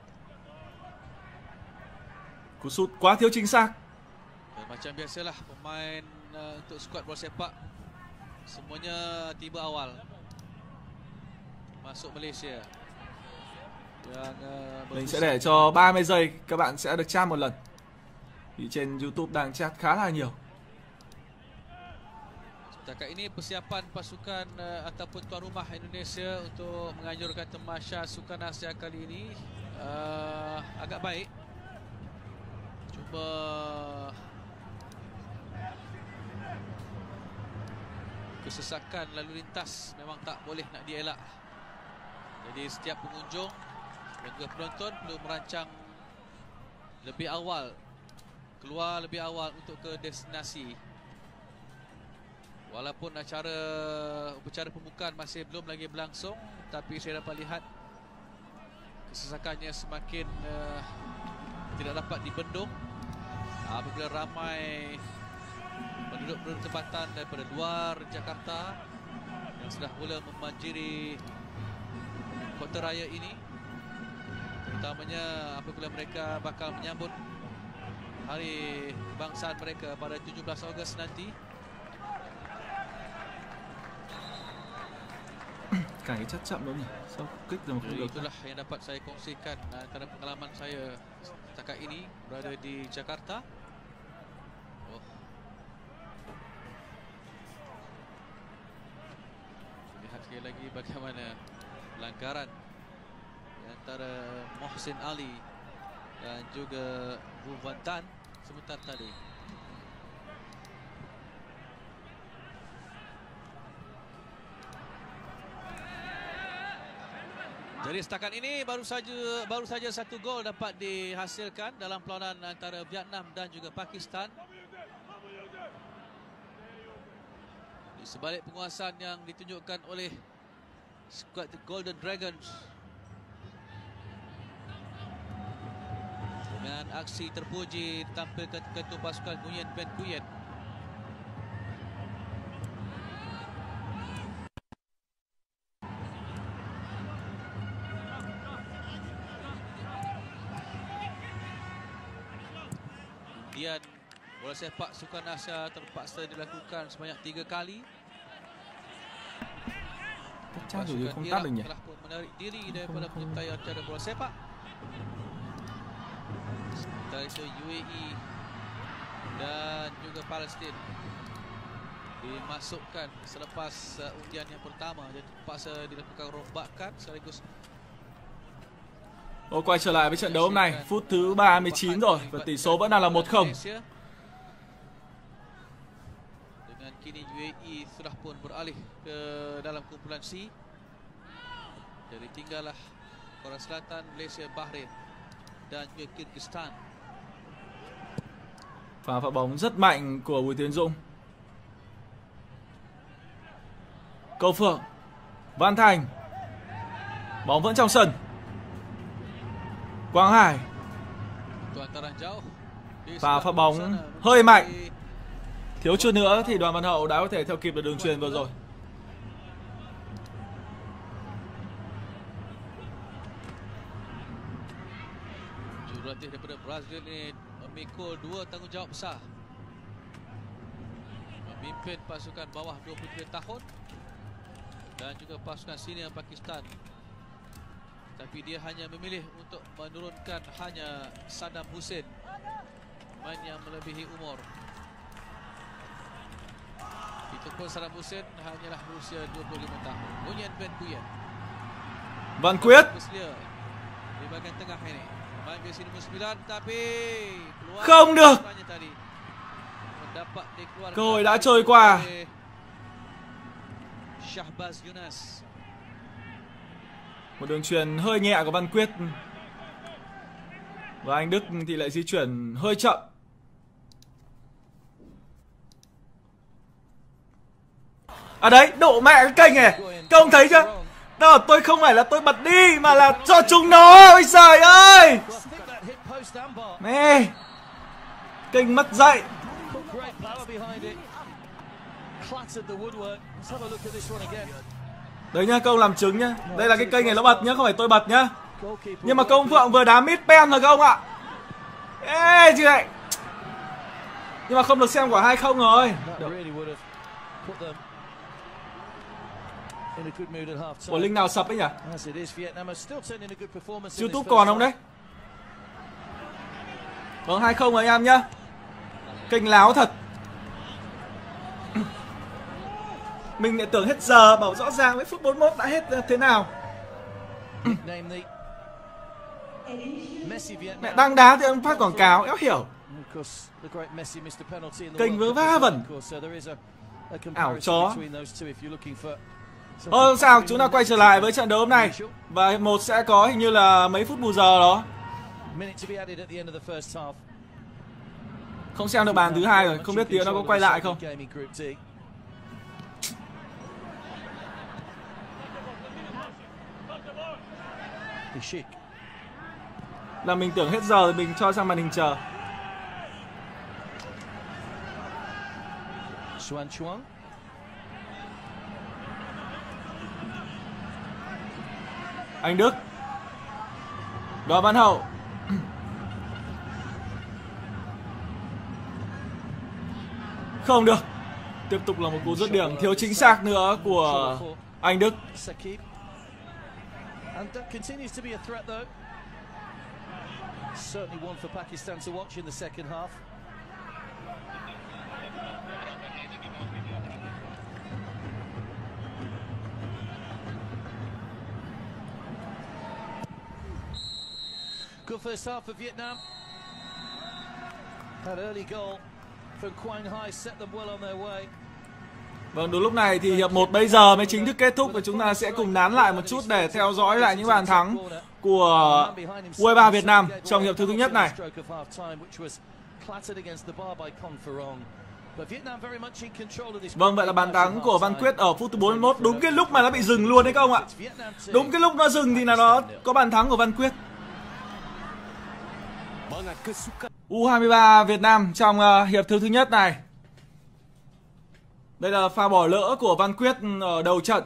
Cú sút quá thiếu chính xác. Macam biasalah pemain untuk skuad bola sepak semuanya tiba awal masuk Malaysia. Mình sẽ để cho ba mươi giây các bạn sẽ được chat một lần. Vì trên YouTube đang chat khá là nhiều. Setakat ini persiapan pasukan uh, ataupun tuan rumah Indonesia untuk menganjurkan tamasya Sukan Asia kali ini uh, agak baik. Cuma kesesakan lalu lintas memang tak boleh nak dielak. Jadi setiap pengunjung dan juga penonton perlu merancang lebih awal, keluar lebih awal untuk ke destinasi. Walaupun acara upacara pembukaan masih belum lagi berlangsung, tapi saya dapat lihat kesesakannya semakin uh, tidak dapat dibendung apabila ramai penduduk-penduduk tempatan daripada luar Jakarta yang sudah mula membanjiri kota raya ini, terutamanya apabila mereka bakal menyambut hari kebangsaan mereka pada tujuh belas Ogos nanti. Cài cái chất chậm đó nhỉ? Sao kích rồi mà không được? Itulah yang dapat saya kongsikan antara pengalaman saya setakat ini berada di Jakarta. Sekali lagi bagaimana pelanggaran antara Mohsin Ali dan juga Wu Van Tan sebentar tadi. Jadi setakat ini baru saja baru saja satu gol dapat dihasilkan dalam perlawanan antara Vietnam dan juga Pakistan. Di sebalik penguasaan yang ditunjukkan oleh skuad The Golden Dragons dengan aksi terpuji ditampilkan ketua pasukan Nguyen Van Nguyen. Kemudian bola sepak Sukan Asia terpaksa dilakukan sebanyak tiga kali. Pasukan Iraq telah pun menarik diri daripada penyertaian acara bola sepak. Sementara itu U A E dan juga Palestin dimasukkan selepas uh, undian yang pertama, jadi terpaksa dilakukan rombakan sekaligus. Ô, quay trở lại với trận đấu hôm nay, phút thứ ba mươi chín rồi và tỷ số vẫn đang là một không. Dengan kini U A E sudah pun beralih ke dalam kumpulan C. Jadi tinggallah Korea Selatan, Malaysia, Bahrain dan juga Kyrgyzstan. Pha phá bóng rất mạnh của Bùi Tiến Dũng. Cầu Phượng, Văn Thành. Bóng vẫn trong sân. Quang Hải. Pha phát bóng hơi mạnh. Thiếu chút nữa thì Đoàn Văn Hậu đã có thể theo kịp được đường chuyền vừa rồi. Jurulatih daripada Brazil ini memikul dua tanggungjawab besar. Memimpin pasukan bawah dua puluh tiga tahun dan juga pasukan senior Pakistan. Tapi dia hanya memilih untuk menurunkan hanya Saddam Hussein, pemain yang melebihi umur. Itu pun Saddam Hussein hanyalah berusia dua puluh lima tahun. Nguyen Van Nguyen. Văn Quyết. Di bahagian tengah ini. Main versi nombor sembilan tapi keluar. Không được. Cơ hội đã trôi qua. Shahbaz Yunus. Một đường chuyền hơi nhẹ của Văn Quyết. Và anh Đức thì lại di chuyển hơi chậm. À đấy, độ mẹ cái kênh này. Các ông thấy chưa? Đó, tôi không phải là tôi bật đi mà là cho chúng nó. Ôi giời ơi. Mẹ. Kênh mất dậy. Đấy nhá, các ông làm chứng nhá. Đây là cái kênh này nó bật nhá, không phải tôi bật nhá. Nhưng mà công Phượng vừa đá mid pen rồi các ông ạ. Ê chị này. Nhưng mà không được xem quả hai không rồi. Ủa link nào sập ấy nhỉ? YouTube còn không đấy? Vâng, hai không rồi anh em nhá. Kênh láo thật. Mình lại tưởng hết giờ, bảo rõ ràng với phút bốn mươi mốt đã hết thế nào. Mẹ đang đá thì ông phát quảng cáo, éo hiểu. Kênh vớ va vẩn. Ảo chó. Ờ sao, chúng ta quay trở lại với trận đấu hôm nay. Và hiệp một sẽ có hình như là mấy phút bù giờ đó. Không xem được bàn thứ hai rồi, không biết tí nó có quay lại không. Là mình tưởng hết giờ thì mình cho sang màn hình chờ. Xuan Chuang. Anh Đức. Đoàn Văn Hậu. Không được. Tiếp tục là một cú dứt điểm thiếu chính xác nữa của anh Đức. And that continues to be a threat though. Certainly one for Pakistan to watch in the second half. Good first half for Vietnam. That early goal from Quang Hai set them well on their way. Vâng, đúng lúc này thì hiệp một bây giờ mới chính thức kết thúc và chúng ta sẽ cùng nán lại một chút để theo dõi lại những bàn thắng của u hai ba Việt Nam trong hiệp thứ thứ nhất này. Vâng, vậy là bàn thắng của Văn Quyết ở phút thứ bốn mươi mốt, đúng cái lúc mà nó bị dừng luôn đấy các ông ạ. Đúng cái lúc nó dừng thì là nó có bàn thắng của Văn Quyết. u hai ba Việt Nam trong uh, hiệp thứ thứ nhất này. Đây là pha bỏ lỡ của Văn Quyết ở đầu trận.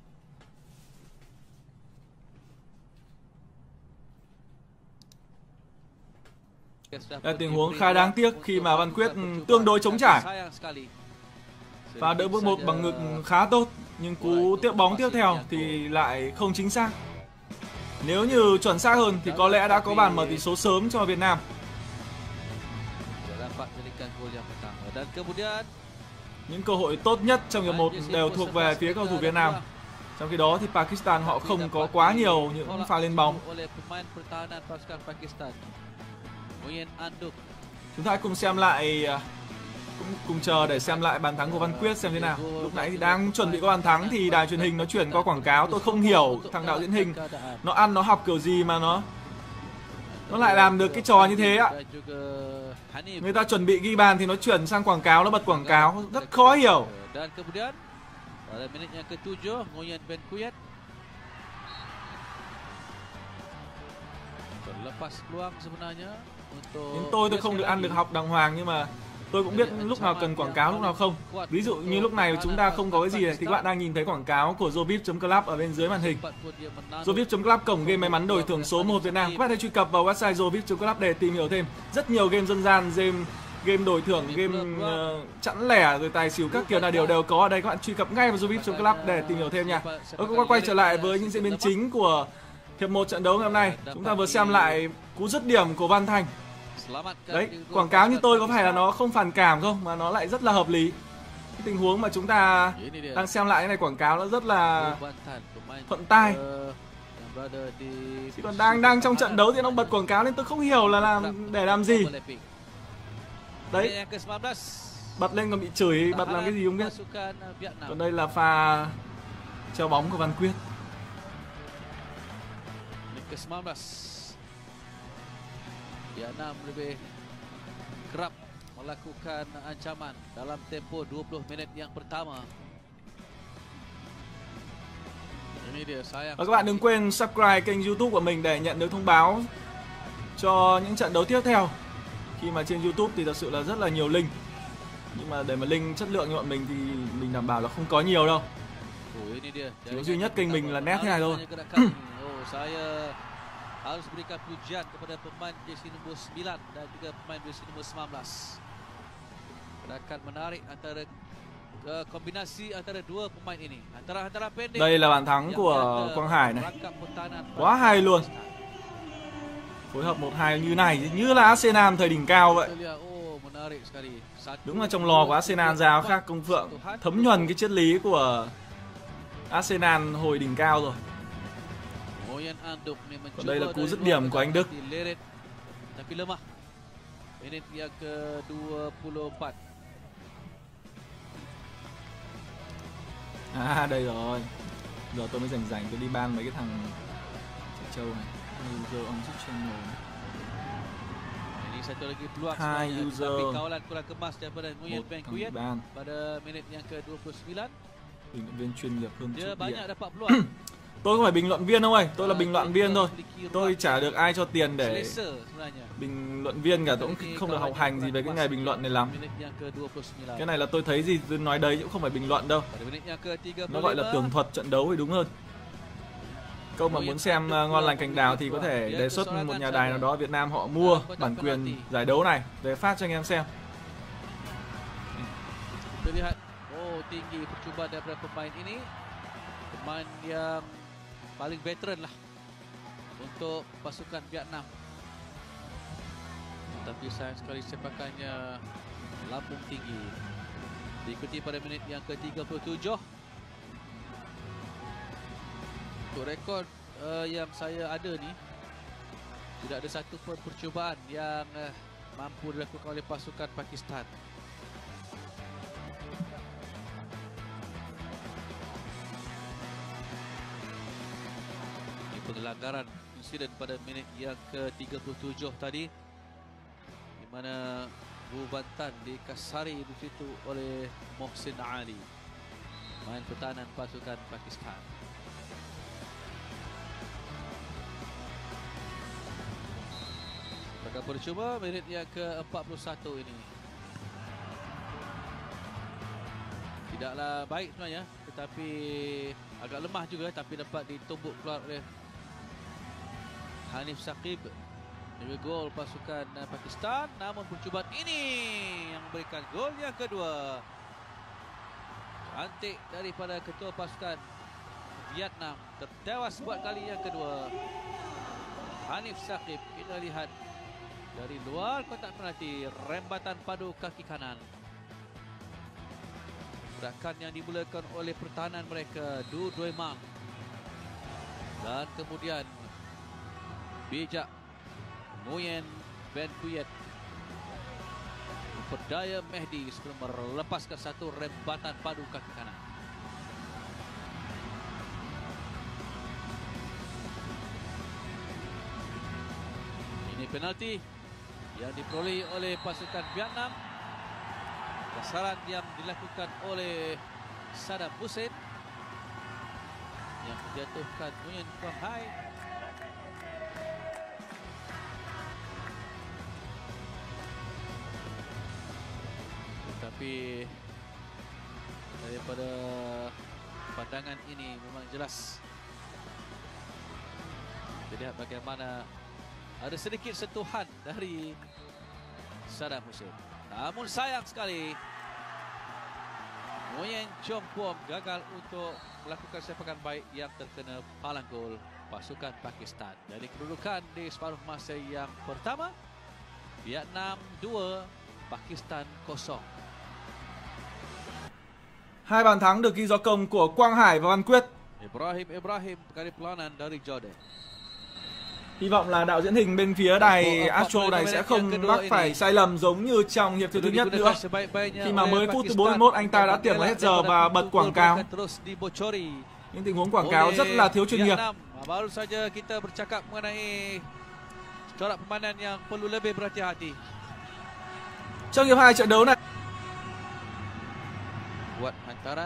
Đây, tình huống khá đáng tiếc khi mà Văn Quyết tương đối trống trải. Và đỡ bước một bằng ngực khá tốt, nhưng cú tiếp bóng tiếp theo thì lại không chính xác. Nếu như chuẩn xác hơn thì có lẽ đã có bàn mở tỷ số sớm cho Việt Nam. Những cơ hội tốt nhất trong hiệp một đều thuộc về phía cầu thủ Việt Nam. Trong khi đó thì Pakistan họ không có quá nhiều những pha lên bóng. Chúng ta hãy cùng xem lại, cũng cùng chờ để xem lại bàn thắng của Văn Quyết xem thế nào. Lúc nãy thì đang chuẩn bị có bàn thắng thì đài truyền hình nó chuyển qua quảng cáo. Tôi không hiểu thằng đạo diễn hình nó ăn nó học kiểu gì mà nó nó lại làm được cái trò như thế ạ. Người ta chuẩn bị ghi bàn thì nó chuyển sang quảng cáo, nó bật quảng cáo, rất khó hiểu. Nhưng tôi tôi không được ăn được học đàng hoàng, nhưng mà tôi cũng biết lúc nào cần quảng cáo, lúc nào không. Ví dụ như lúc này chúng ta không có cái gì này, thì các bạn đang nhìn thấy quảng cáo của Zovip chấm club ở bên dưới màn hình. Zovip chấm club, cổng game may mắn đổi thưởng số một Việt Nam. Các bạn hãy truy cập vào website Zovip chấm club để tìm hiểu thêm rất nhiều game dân gian, game game đổi thưởng, game uh, chẵn lẻ rồi tài xỉu các kiểu là đều đều có ở đây. Các bạn truy cập ngay vào Zovip chấm club để tìm hiểu thêm nha. Và cũng quay trở lại với những diễn biến chính của hiệp một trận đấu ngày hôm nay. Chúng ta vừa xem lại cú dứt điểm của Văn Thành. Đấy, quảng cáo như tôi có phải là nó không phản cảm không, mà nó lại rất là hợp lý. Cái tình huống mà chúng ta đang xem lại cái này, quảng cáo nó rất là thuận tai. Chỉ còn đang đang trong trận đấu thì nó bật quảng cáo nên tôi không hiểu là làm để làm gì. Đấy, bật lên còn bị chửi, bật làm cái gì không biết. Còn đây là pha treo bóng của Văn Quyết. Vietnam lebih kerap melakukan ancaman dalam tempo dua puluh minit yang pertama. Và các bạn đừng quên subscribe kênh YouTube của mình để nhận được thông báo cho những trận đấu tiếp theo. Khi mà trên YouTube thì thật sự là rất là nhiều link, nhưng mà để mà link chất lượng như bọn mình thì mình đảm bảo là không có nhiều đâu. Chỉ có duy nhất kênh mình là nét thế này thôi. Harus berikan pujian kepada pemain jersey nombor sembilan dan juga pemain jersey nombor sembilan belas. Gerakan menarik antara uh, kombinasi antara dua pemain ini. Antara antara pendek. Đây là bàn thắng của Quang Hải này. Quá hay luôn. Phối hợp một hai như này như là Arsenal thời đỉnh cao vậy. Đúng là trong lò của Arsenal ra khác công phượng, thấm nhuần cái triết lý của Arsenal hồi đỉnh cao rồi. Còn đây là cú dứt điểm của anh Đức. À đây rồi. Giờ tôi mới rảnh rảnh tôi đi ban mấy cái thằng Trẻ Trâu này. User on switch channel. Satu lagi peluang Hai user. Tapi kawalan kurang kemas daripada Nguyen Ben Kuyet pada minit yang ke dua puluh sembilan. Bình luận viên chuyên nghiệp hơn Dia chút banyak địa. dapat peluang. Tôi không phải bình luận viên đâu ơi, tôi là bình luận viên thôi. Tôi chả được ai cho tiền để bình luận viên cả, tôi cũng không được học hành gì về cái nghề bình luận này lắm. Cái này là tôi thấy gì tôi nói đấy, cũng không phải bình luận đâu. Nó gọi là tường thuật trận đấu thì đúng hơn. Câu mà muốn xem ngon lành cành đào thì có thể đề xuất một nhà đài nào đó ở Việt Nam họ mua bản quyền giải đấu này về phát cho anh em xem. Oh, tinggi percubaan daripada pemain ini. Pemain yang paling veteran lah untuk pasukan Vietnam. Tapi sayang sekali sepakannya lambung tinggi. Diikuti pada minit yang ke tiga puluh tujuh. Untuk rekod uh, yang saya ada ni, Tidak ada satu pun percubaan yang uh, mampu dilakukan oleh pasukan Pakistan. Ini pengelanggaran insiden pada minit yang ke tiga puluh tujuh tadi, di mana Bu Bantan dikasari di situ oleh Mohsin Ali, main pertahanan pasukan Pakistan. Mereka bercuba minit yang ke empat puluh satu ini. Tidaklah baik sebenarnya, tetapi agak lemah juga, tapi dapat ditumbuk keluar oleh Hanif Saqib. Dari gol pasukan Pakistan, namun percubaan ini yang memberikan gol yang kedua. Cantik daripada ketua pasukan Vietnam, tertewas buat kali yang kedua. Hanif Saqib, kita lihat dari luar kotak penalti, rembatan padu kaki kanan. Gerakan yang dimulakan oleh pertahanan mereka, Du Doi Mang. Dan kemudian bijak Nguyen Ben Kuyet memperdaya Mehdi sebelum melepaskan satu rembatan padu kaki kanan. Ini penalti yang diperoleh oleh pasukan Vietnam. Kasaran yang dilakukan oleh Saddam Hussein yang menjatuhkan Nguyen Quang Hai. Tetapi daripada pandangan ini memang jelas kita lihat bagaimana ada sedikit sentuhan dari Saddam Hussein. Namun sayang sekali, Nguyen Chong Puom gagal untuk melakukan sepakan baik yang terkena palang gol pasukan Pakistan. Dari kedudukan di separuh masa yang pertama, Vietnam dua, Pakistan kosong. Hai bàn thắng được ghi do công của Quang Hải và Văn Quyết. Ibrahim Ibrahim kali pelanan dari Jordan. Hy vọng là đạo diễn hình bên phía đài Astro này sẽ không mắc phải sai lầm giống như trong hiệp thứ thứ nhất nữa. Khi mà mới phút thứ bốn mươi mốt anh ta đã tưởng là hết giờ và bật quảng cáo. Những tình huống quảng cáo rất là thiếu chuyên nghiệp. Baru saja kita bercakap mengenai corak permainan yang perlu lebih berhati-hati. Trong hiệp hai trận đấu này, buat hantaran.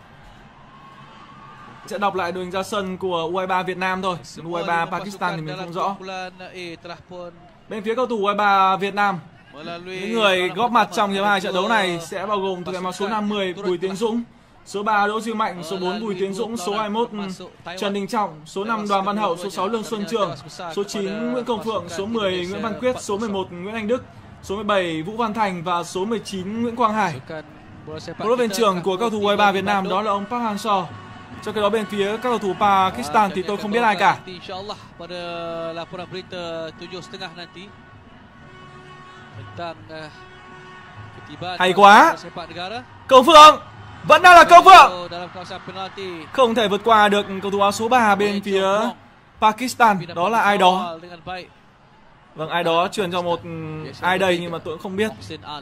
Sẽ đọc lại đội hình ra sân của U hai ba Việt Nam thôi. U hai ba Pakistan thì mình không rõ. Bên phía cầu thủ U hai ba Việt Nam, những người góp mặt trong hiệp hai trận đấu này sẽ bao gồm thủ môn số năm mươi Bùi Tiến Dũng, số ba Đỗ Duy Mạnh, số bốn Bùi Tiến Dũng, số hai mươi mốt Trần Đình Trọng, số năm Đoàn Văn Hậu, số sáu Lương Xuân Trường, số chín Nguyễn Công Phượng, số mười Nguyễn Văn Quyết, số mười một Nguyễn Anh Đức, số mười bảy Vũ Văn Thành và số mười chín Nguyễn Quang Hải. Huấn luyện viên trưởng của cầu thủ U hai ba Việt Nam đó là ông Park Hang-seo. Trong khi đó bên phía các cầu thủ Pakistan thì tôi không biết ai cả. Hay quá. Công Phượng, vẫn đang là Công Phượng. Không thể vượt qua được cầu thủ áo số ba bên phía Pakistan. Đó là ai đó? Vâng, ai đó truyền cho một ai đây nhưng mà tôi cũng không biết.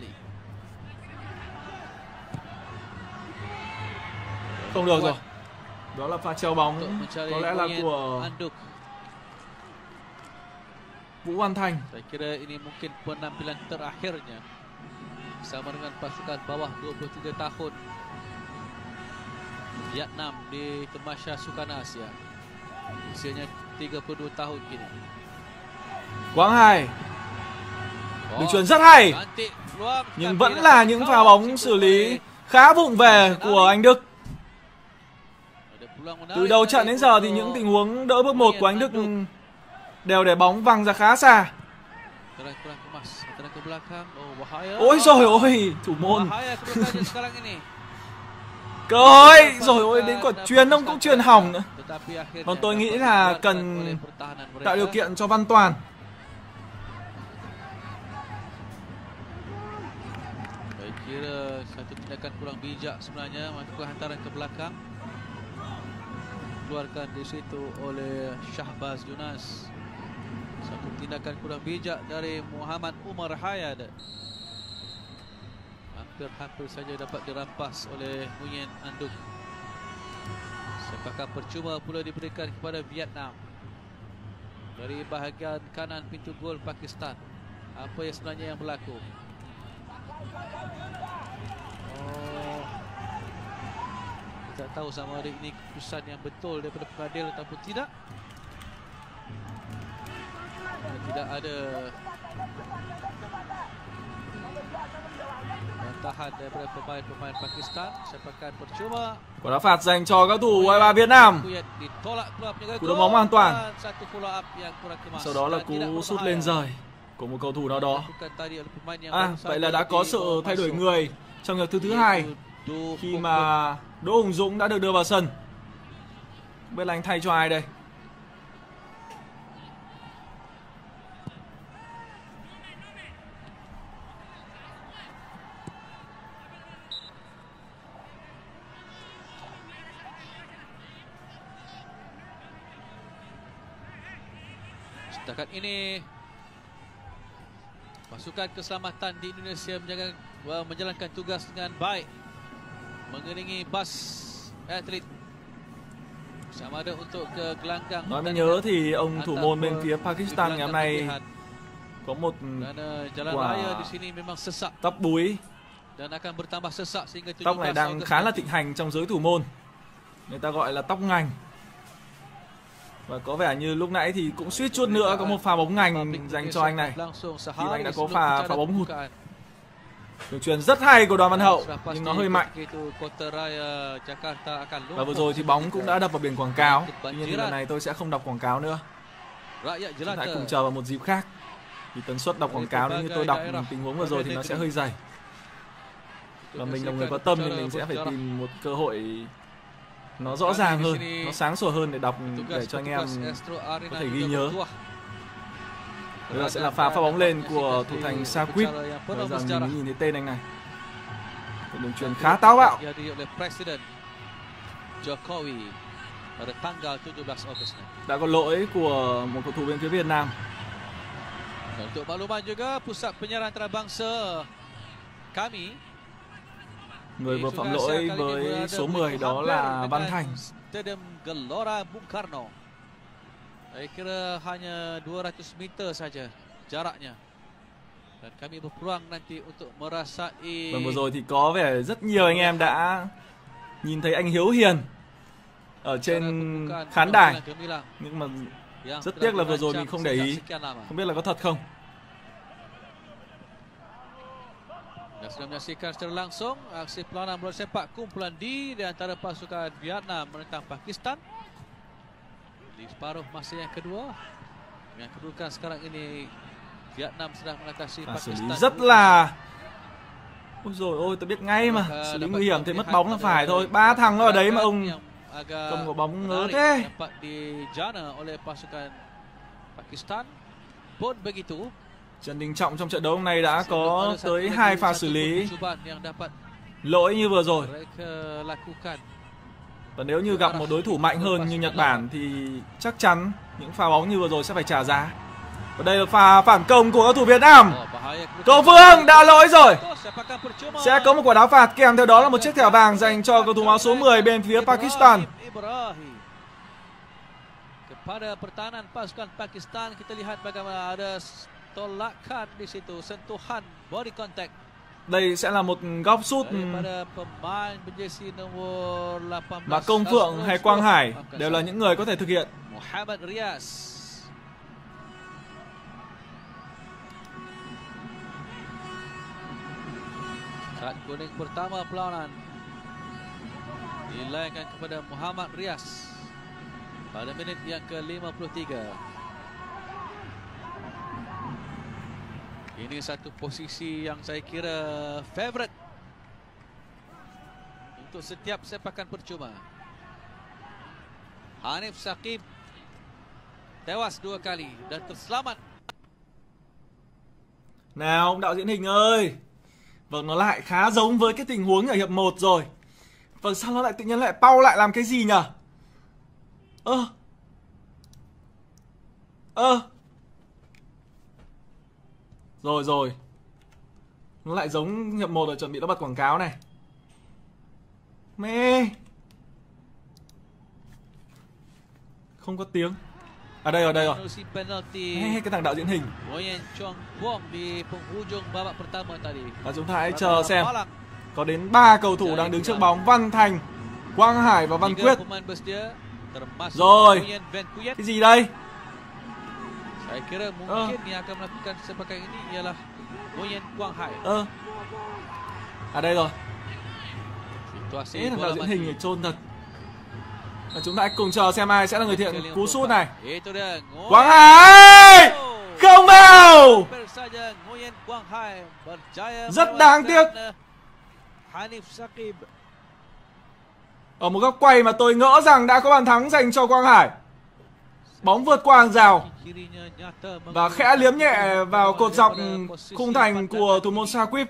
Không được rồi. Đó là pha treo bóng có lẽ là của Vũ Văn Thành. Saya kira ini mungkin penampilan terakhirnya bersama dengan pasukan bawah dua puluh tiga tahun Vietnam di Tamasya Sukan Asia. Usianya tiga puluh dua tahun kini. Quang Hải, đường chuyền rất hay, nhưng vẫn là những pha bóng xử lý khá vụng về của anh Đức. Từ đầu trận đến giờ thì những tình huống đỡ bước một của anh Đức đều để bóng văng ra khá xa. Ôi rồi ôi, thủ môn. Cơ hội, rồi ôi, đến quả chuyền ông cũng chuyền hỏng nữa. Còn tôi nghĩ là cần tạo điều kiện cho Văn Toàn. Satu tindakan kurang bijak sebenarnya, melakukan hantaran ke belakang. Keluarkan di situ oleh Shahbaz Yunas. Satu tindakan kurang bijak dari Muhammad Umar Hayad. Hampir-hampir saja dapat dirampas oleh Nguyen An Duc. Sepakan percuma pula diberikan kepada Vietnam dari bahagian kanan pintu gol Pakistan. Apa yang sebenarnya yang berlaku? Oh, tidak tahu sama ada ini keputusan yang betul daripada pengadil ataupun tidak. Tidak ada bantahan daripada pemain-pemain Pakistan. Sepakan percuma. Quả đá phạt dành cho các thủ u hai ba Việt Nam. Cú đá bóng an toàn. Sau đó là cú sút lên rời của một cầu thủ nào đó. À, vậy là đã có sự thay đổi người trong hiệp thứ thứ hai khi mà Đỗ Hùng Dũng đã được đưa vào sân. Không biết là anh thay cho ai đây? Setakat ini pasukan keselamatan di Indonesia menjaga, menjalankan tugas dengan baik, mengiringi bas atlet sama ada untuk ke gelanggang. Nói mới nhớ thì ông thủ môn bên phía Pakistan ngày hôm nay có một quả tóc búi. Tóc này đang khá là thịnh hành trong giới thủ môn. Người ta gọi là tóc ngành. Và có vẻ như lúc nãy thì cũng suýt chút nữa có một pha bóng ngành dành cho anh này. Khi anh đã có pha pha bóng hụt. Đường chuyền rất hay của Đoàn Văn Hậu nhưng nó hơi mạnh. Và vừa rồi thì bóng cũng đã đập vào biển quảng cáo. Tuy nhiên thì lần này tôi sẽ không đọc quảng cáo nữa. Chúng ta hãy cùng chờ vào một dịp khác. Vì tần suất đọc quảng cáo nếu như tôi đọc tình huống vừa rồi thì nó sẽ hơi dày. Và mình là người có tâm nên mình sẽ phải tìm một cơ hội nó rõ ràng hơn, nó sáng sủa hơn để đọc, để cho anh em có thể ghi nhớ. Đây sẽ là pha phá bóng lên của thủ thành Saqib. Bây giờ mình mới nhìn thấy tên anh này. Một đường chuyền khá táo bạo. Đã có lỗi của một cầu thủ bên phía Việt Nam. Untuk makluman juga pusat penyiaran antarabangsa kami. Người vừa phạm lỗi với số mười đó là Văn Thành. Stadium Gelora Bung Karno. Saya kira hanya dua ratus meter saja jaraknya. Dan kami berpeluang nanti untuk merasai. Và vừa rồi thì có vẻ rất nhiều anh em đã nhìn thấy anh Hiếu Hiền ở trên khán đài. Nhưng mà rất tiếc là vừa rồi mình không để ý. Không biết là có thật không. Dan sudah menyaksikan secara langsung aksi perlawanan bola sepak kumpulan D di antara pasukan Vietnam menentang Pakistan di separuh masa yang kedua. Yang kedudukan sekarang ini Vietnam sedang mengatasi Pakistan. Rất là ôi rồi ôi tôi biết ngay mà, xử lý nguy hiểm thì mất bóng là phải thôi. Ba thằng nó ở đấy mà ông cầm quả bóng ngớ thế. Oleh pasukan Pakistan pun begitu. Trần Đình Trọng trong trận đấu hôm nay đã có tới hai pha xử lý lỗi như vừa rồi. Và nếu như gặp một đối thủ mạnh hơn như Nhật Bản thì chắc chắn những pha bóng như vừa rồi sẽ phải trả giá. Và đây là pha phản công của cầu thủ Việt Nam. Cầu Phương đã lỗi rồi. Sẽ có một quả đá phạt kèm theo đó là một chiếc thẻ vàng dành cho cầu thủ áo số mười bên phía Pakistan. Kepada pertahanan pasukan Pakistan kita lihat bagaimana ada tolakan di situ, sentuhan body contact. Đây sẽ là một góc sút mà Công Phượng hay Quang Hải đều là những người có thể thực hiện. Muhammad Riaz. Kad kuning pertama perlawanan dilayangkan kepada Muhammad Riaz pada minit yang ke lima puluh tiga. Ini satu posisi yang saya kira favorite untuk setiap sepakan percuma. Hanif Saqib tewas dua kali dan terselamat. Nào ông đạo diễn hình ơi. Vâng, nó lại khá giống với cái tình huống ở hiệp một rồi. Vâng, sao nó lại tự nhiên lại pau lại làm cái gì nhở? Ơ Ơ Rồi rồi. Nó lại giống hiệp một rồi, chuẩn bị nó bật quảng cáo này. Mê. Không có tiếng. À đây rồi, đây rồi. Hey, cái thằng đạo diễn hình. Và chúng ta hãy chờ xem. Có đến ba cầu thủ đang đứng trước bóng. Văn Thành, Quang Hải và Văn Quyết. Rồi. Cái gì đây? Ờ. Ờ. À đây rồi. Ê, thằng đạo diễn hình này trôn thật. Và chúng ta cùng chờ xem ai sẽ là người thiện cú sút này. Quang Hải không vào. Rất đáng tiếc. Ở một góc quay mà tôi ngỡ rằng đã có bàn thắng dành cho Quang Hải. Bóng vượt qua hàng rào và khẽ liếm nhẹ vào cột dọc khung thành của thủ môn Shaqib.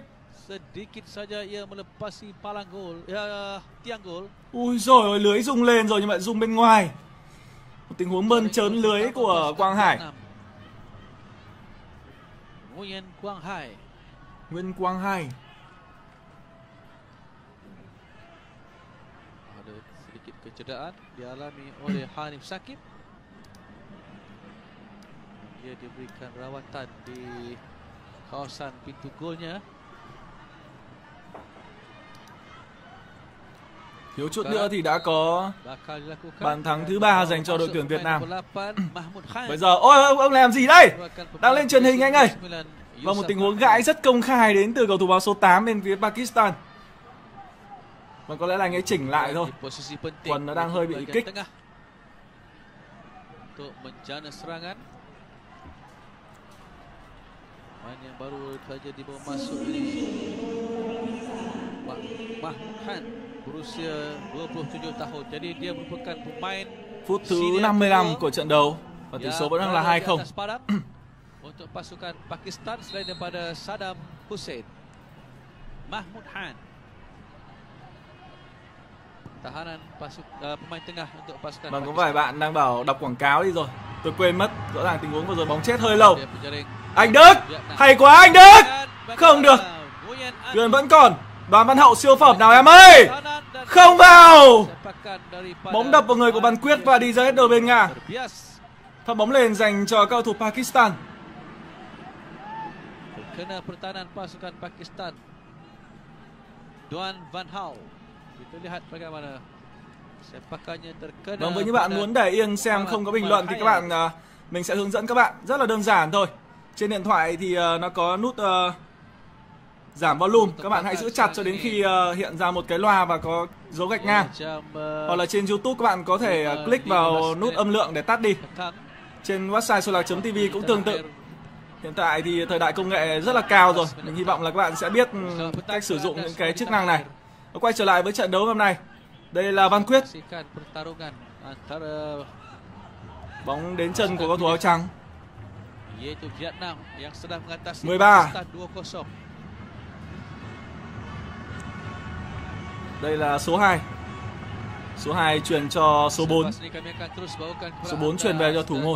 Ui rồi ôi, lưới rung lên rồi nhưng mà rung bên ngoài. Một tình huống mơn trớn lưới của Quang Hải. Nguyên Quang Hải. Nguyên Quang Hải. Ada sedikit kecederaan dialami oleh Hanif Shaqib. Dia diberikan rawatan di kawasan pintu golnya. Thiếu chút nữa thì đã có bàn thắng thứ ba dành cho đội tuyển Việt Nam. Bây giờ, ôi ông làm gì đây? Đang lên truyền hình anh ơi. Và một tình huống gãi rất công khai đến từ cầu thủ áo số tám bên phía Pakistan. Và có lẽ là anh ấy chỉnh lại thôi. Quần nó đang hơi bị kích. Yang baru saja dibawa masuk ini Mahhan berusia dua puluh tujuh tahun. Jadi dia merupakan pemain phút thứ năm mươi lăm của trận đấu và tỷ số vẫn đang là hai không. Untuk pasukan Pakistan selain daripada Saddam Hussein, Mahmud Han. Tahanan pasuk uh, pemain tengah untuk pasukan. Vâng, có vài bạn đang bảo đọc quảng cáo đi rồi. Tôi quên mất, rõ ràng tình huống vừa rồi bóng chết hơi lâu. Anh Đức, hay quá anh Đức. Không được. Quyền vẫn còn. Đoàn Văn Hậu siêu phẩm nào em ơi. Không vào. Bóng đập vào người của Văn Quyết và đi ra hết đầu bên ngang. Phát bóng lên dành cho cầu thủ Pakistan. Kena pertahanan pasukan Pakistan. Đoàn Văn Hậu. Kita lihat bagaimana sepakannya terkena. Vâng, với những bạn muốn để yên xem không có bình luận thì các bạn uh, mình sẽ hướng dẫn các bạn rất là đơn giản thôi. Trên điện thoại thì uh, nó có nút uh, giảm volume, các bạn hãy giữ chặt cho đến khi uh, hiện ra một cái loa và có dấu gạch ngang. Hoặc là trên YouTube các bạn có thể uh, click vào nút âm lượng để tắt đi. Trên website solar chấm tv cũng tương tự. Hiện tại thì thời đại công nghệ rất là cao rồi. Mình hy vọng là các bạn sẽ biết cách sử dụng những cái chức năng này. Và quay trở lại với trận đấu hôm nay. Đây là Văn Quyết. Bóng đến chân của cầu thủ áo trắng. mười ba. Đây là số hai. Số hai truyền cho số bốn. Số bốn truyền về cho thủ môn.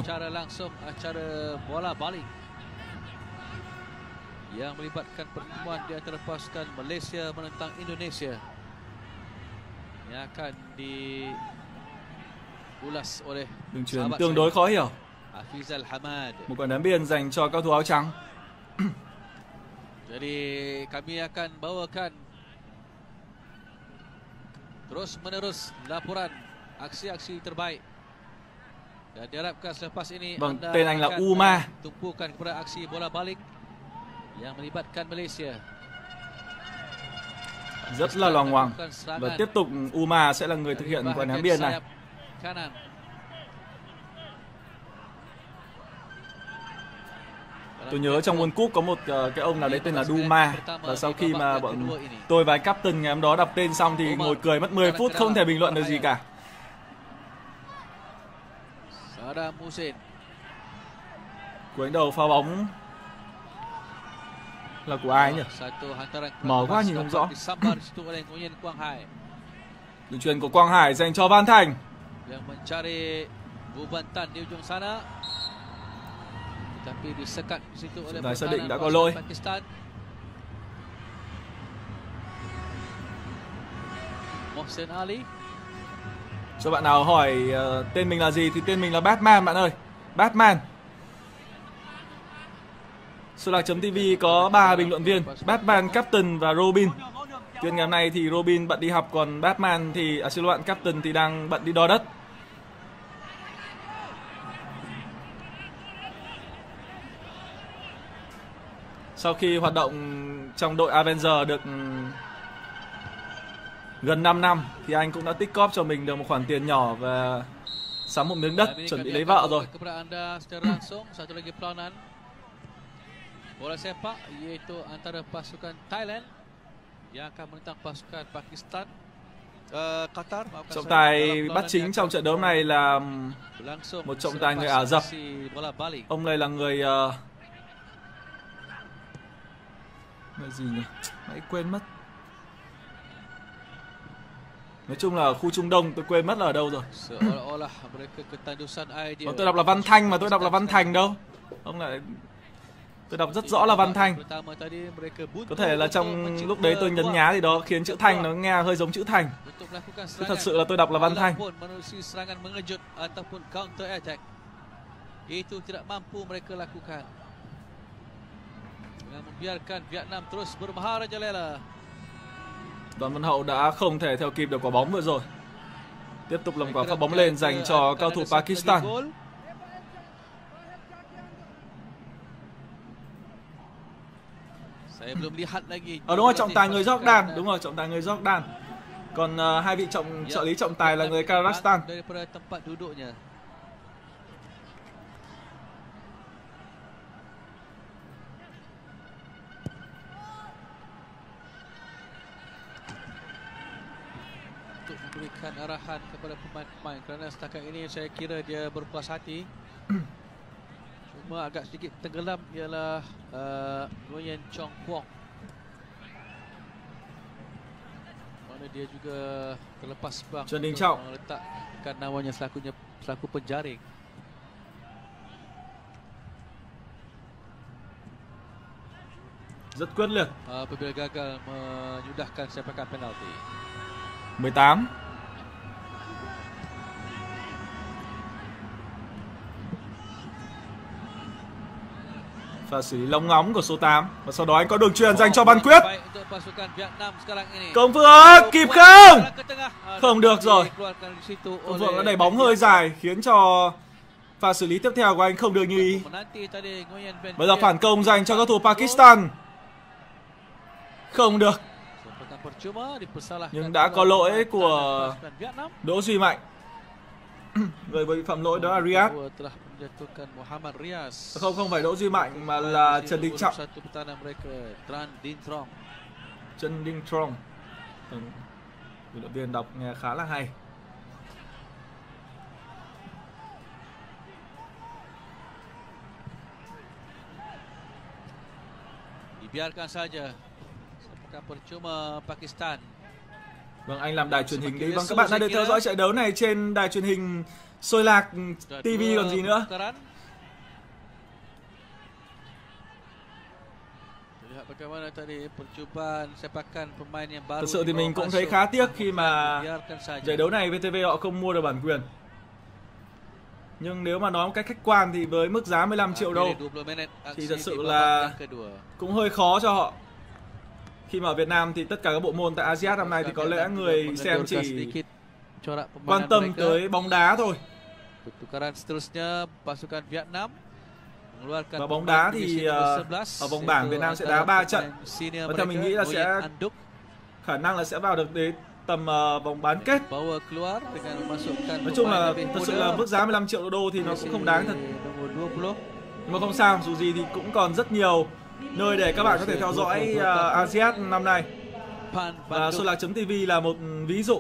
Yang melibatkan pertemuan di antara pasukan Malaysia menentang Indonesia yang akan diulas oleh đường truyền tương đối khó hiểu. Hafizal Hamad. Một quả đá biên dành cho cầu thủ áo trắng. Jadi kami akan bawakan terus menerus laporan aksi-aksi terbaik. Dan diharapkan selepas ini vâng, tên anh là Uma. Tumpukan kepada aksi bola balik yang melibatkan Malaysia. Rất là loằng ngoằng. Và tiếp tục Uma sẽ là người thực hiện quả ném biên này. Tôi nhớ trong World Cup có một uh, cái ông nào đấy tên là Duma. Và sau khi mà bọn tôi và anh Captain ngày hôm đó đọc tên xong thì ngồi cười mất mười phút không thể bình luận được gì cả. Cuối đánh đầu pha bóng là của ai nhỉ? Mở quá nhìn không rõ. Đường chuyền của Quang Hải dành cho Văn Thành. Trọng tài xác định đã có lỗi. Mohsen Ali. Cho bạn nào hỏi uh, tên mình là gì thì tên mình là Batman bạn ơi. Batman. Solar.tv có ba bình luận viên, Batman, Captain và Robin. Tuyên ngày hôm nay thì Robin bận đi học, còn Batman thì à xin lỗi bạn, Captain thì đang bận đi đo đất. Sau khi hoạt động trong đội Avenger được gần năm năm thì anh cũng đã tích cóp cho mình được một khoản tiền nhỏ và sắm một miếng đất chuẩn bị lấy vợ rồi. Bola sepak iaitu antara pasukan Thailand yang akan menentang pasukan Pakistan. Uh, Qatar. Trọng tài bắt chính trong trận đấu này là một trọng tài người Ả Rập. Ông này là người uh... người gì nhỉ? Nãy quên mất. Nói chung là ở khu Trung Đông, tôi quên mất là ở đâu rồi. Còn tôi đọc là Văn Thanh mà tôi đọc là Văn Thành đâu. Ông lại tôi đọc rất rõ là Văn Thanh. Có thể là trong lúc đấy tôi nhấn nhá gì đó khiến chữ Thanh nó nghe hơi giống chữ Thành. Chứ thật sự là tôi đọc là Văn Thanh. Đoàn Văn Hậu đã không thể theo kịp được quả bóng vừa rồi. Tiếp tục làm quả phát bóng lên dành cho cao thủ Pakistan. Ờ đúng rồi, trọng tài người Jordan, đúng rồi, trọng tài người Jordan. Còn uh, hai vị trọng trợ lý trọng tài là người Kazakhstan. Memberikan arahan kepada pemain-pemain kerana setakat ini saya kira dia berpuas hati. Cuma agak sedikit tenggelam ialah uh, Nguyen Chong Kwok. Mana dia juga terlepas bang Trần Đình Trọng meletakkan namanya selakunya selaku penjaring. Rất quyết liệt. Uh, apabila gagal menyudahkan sepakan penalti. mười tám. Và xử lý lóng ngóng của số tám. Và sau đó anh có đường truyền dành cho Văn Quyết. Công Phượng kịp không? Không được rồi. Công Phượng đã đẩy bóng hơi dài khiến cho pha xử lý tiếp theo của anh không được như ý. Bây giờ phản công dành cho các thủ Pakistan. Không được. Nhưng đã có lỗi của Đỗ Duy Mạnh. Người bị phạm lỗi đó là Riyad. Không, không phải Đỗ Duy Mạnh mà là Trần Đình Trọng. Trần Đình Trọng. Huấn luyện viên đọc nghe khá là hay. Dibiarkan saja. Percuma Pakistan. Vâng, anh làm đài truyền hình đi. Vâng, các bạn đã được theo dõi trận đấu này trên đài truyền hình Sôi Lạc ti vi còn gì nữa. Thật sự thì mình cũng thấy khá tiếc khi mà giải đấu này vê tê vê họ không mua được bản quyền. Nhưng nếu mà nói một cách khách quan thì với mức giá mười lăm triệu đô thì thật sự là cũng hơi khó cho họ. Khi mà ở Việt Nam thì tất cả các bộ môn tại a si át năm nay thì có lẽ người xem chỉ quan tâm tới bóng đá thôi. Và bóng đá thì uh, ở vòng bảng Việt Nam sẽ đá ba trận. Và theo mình nghĩ là sẽ khả năng là sẽ vào được đến tầm uh, vòng bán kết. Nói chung là thật sự là mức giá mười lăm triệu đô thì nó cũng không đáng thật. Nhưng mà không sao, dù gì thì cũng còn rất nhiều nơi để các bạn có thể theo dõi uh, a si át năm nay. Và Sôi Lạc.tv là một ví dụ.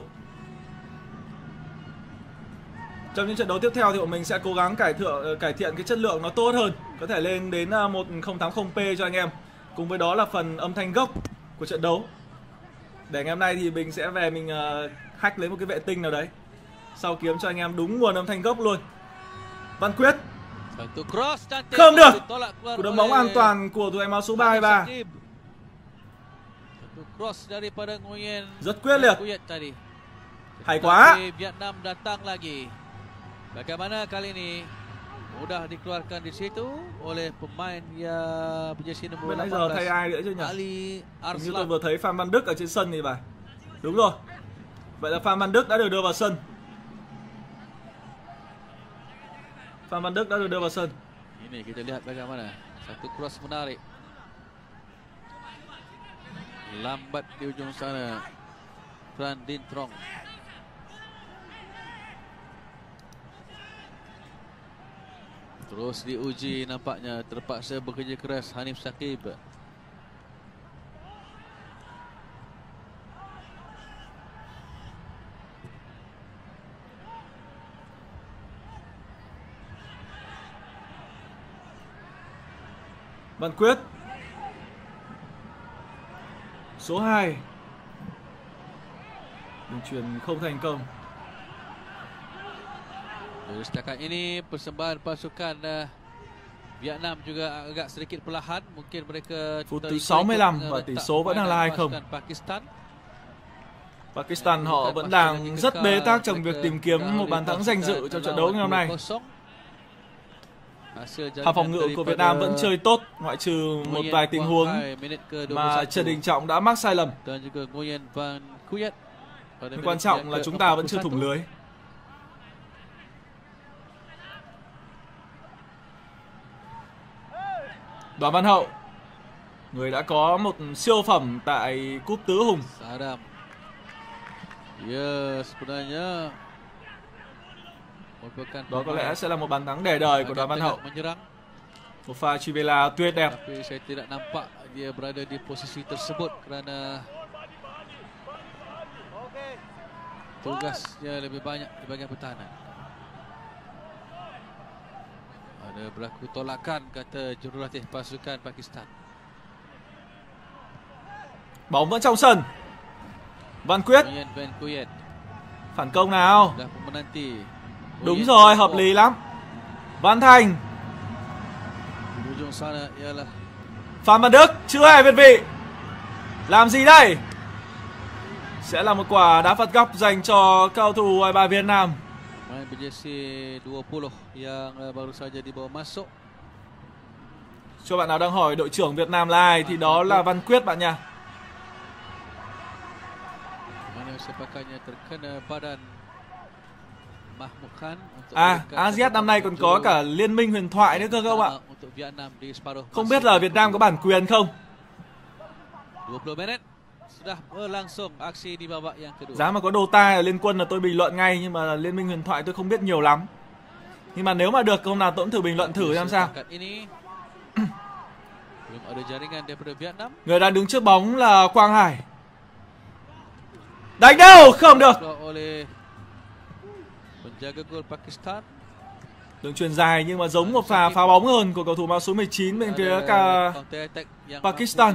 Trong những trận đấu tiếp theo thì bọn mình sẽ cố gắng cải thiện cải thiện cái chất lượng nó tốt hơn, có thể lên đến một không tám không p cho anh em. Cùng với đó là phần âm thanh gốc của trận đấu. Để ngày hôm nay thì mình sẽ về mình uh, hack lấy một cái vệ tinh nào đấy, sau kiếm cho anh em đúng nguồn âm thanh gốc luôn. Văn Quyết Không được. Cú đấm bóng an toàn của thủ thành áo số ba mươi ba. Rất quyết liệt. Hay quá. Vietnam datang lagi. Bagaimana kali ini? Mudah dikeluarkan di situ oleh pemain yang berjersey nomor Bên nãy giờ thay ai nữa chứ nhỉ? Ali Hình như tôi vừa thấy Phan Văn Đức ở trên sân thì phải. Đúng rồi. Vậy là Phan Văn Đức đã được đưa vào sân. Phan Văn Đức đã được đưa vào sân. Ini kita lihat bagaimana satu cross menarik. Lambat di ujung sana. Fran Din Trong. Terus diuji nampaknya terpaksa bekerja keras Hanif Shakib. Văn Quyết. Số hai. Đường chuyền không thành công. Dari setakat ini persembahan pasukan uh, Vietnam juga agak sedikit perlahan, mungkin mereka phút thứ sáu mươi lăm và tỷ số vẫn đang là hai không. Pakistan. Pakistan họ vẫn đang rất bế tắc trong việc tìm kiếm một bàn thắng danh dự trong trận đấu ngày hôm nay. Hàng phòng ngự của Việt Nam vẫn chơi tốt, ngoại trừ một vài tình huống mà Trần Đình Trọng đã mắc sai lầm. Nhưng quan trọng là chúng ta vẫn chưa thủng lưới. Đoàn Văn Hậu, người đã có một siêu phẩm tại cúp Tứ Hùng. Đó có lẽ sẽ là một bàn thắng để đời của Đoàn Văn Hậu. Một pha Chivela tuyệt đẹp. Tugasnya lebih banyak di bahagian pertahanan. Ada berlaku tolakan kata jurulatih pasukan Pakistan. Bóng vẫn trong sân. Văn Quyết. Phản công nào. Đúng rồi, hợp lý lắm. Văn Thành. Phan Văn Đức chưa hề việt vị. Làm gì đây? Sẽ là một quả đá phạt góc dành cho cầu thủ u hai mươi ba Việt Nam. Main berjersey dua puluh yang baru saja dibawa masuk. Cho bạn nào đang hỏi đội trưởng Việt Nam là ai thì đó là Văn Quyết bạn nha. À, a ét e năm nay còn có cả Liên minh huyền thoại nữa cơ các bạn. Không biết là Việt Nam có bản quyền không? Giá mà có đồ tai ở Liên Quân là tôi bình luận ngay, nhưng mà Liên minh huyền thoại tôi không biết nhiều lắm. Nhưng mà nếu mà được hôm nào tôi cũng thử bình luận thử xem sao. Người đang đứng trước bóng là Quang Hải. Đánh đâu? Không được. Đường chuyền dài nhưng mà giống một pha phá bóng hơn của cầu thủ áo số mười chín bên phía cả Pakistan.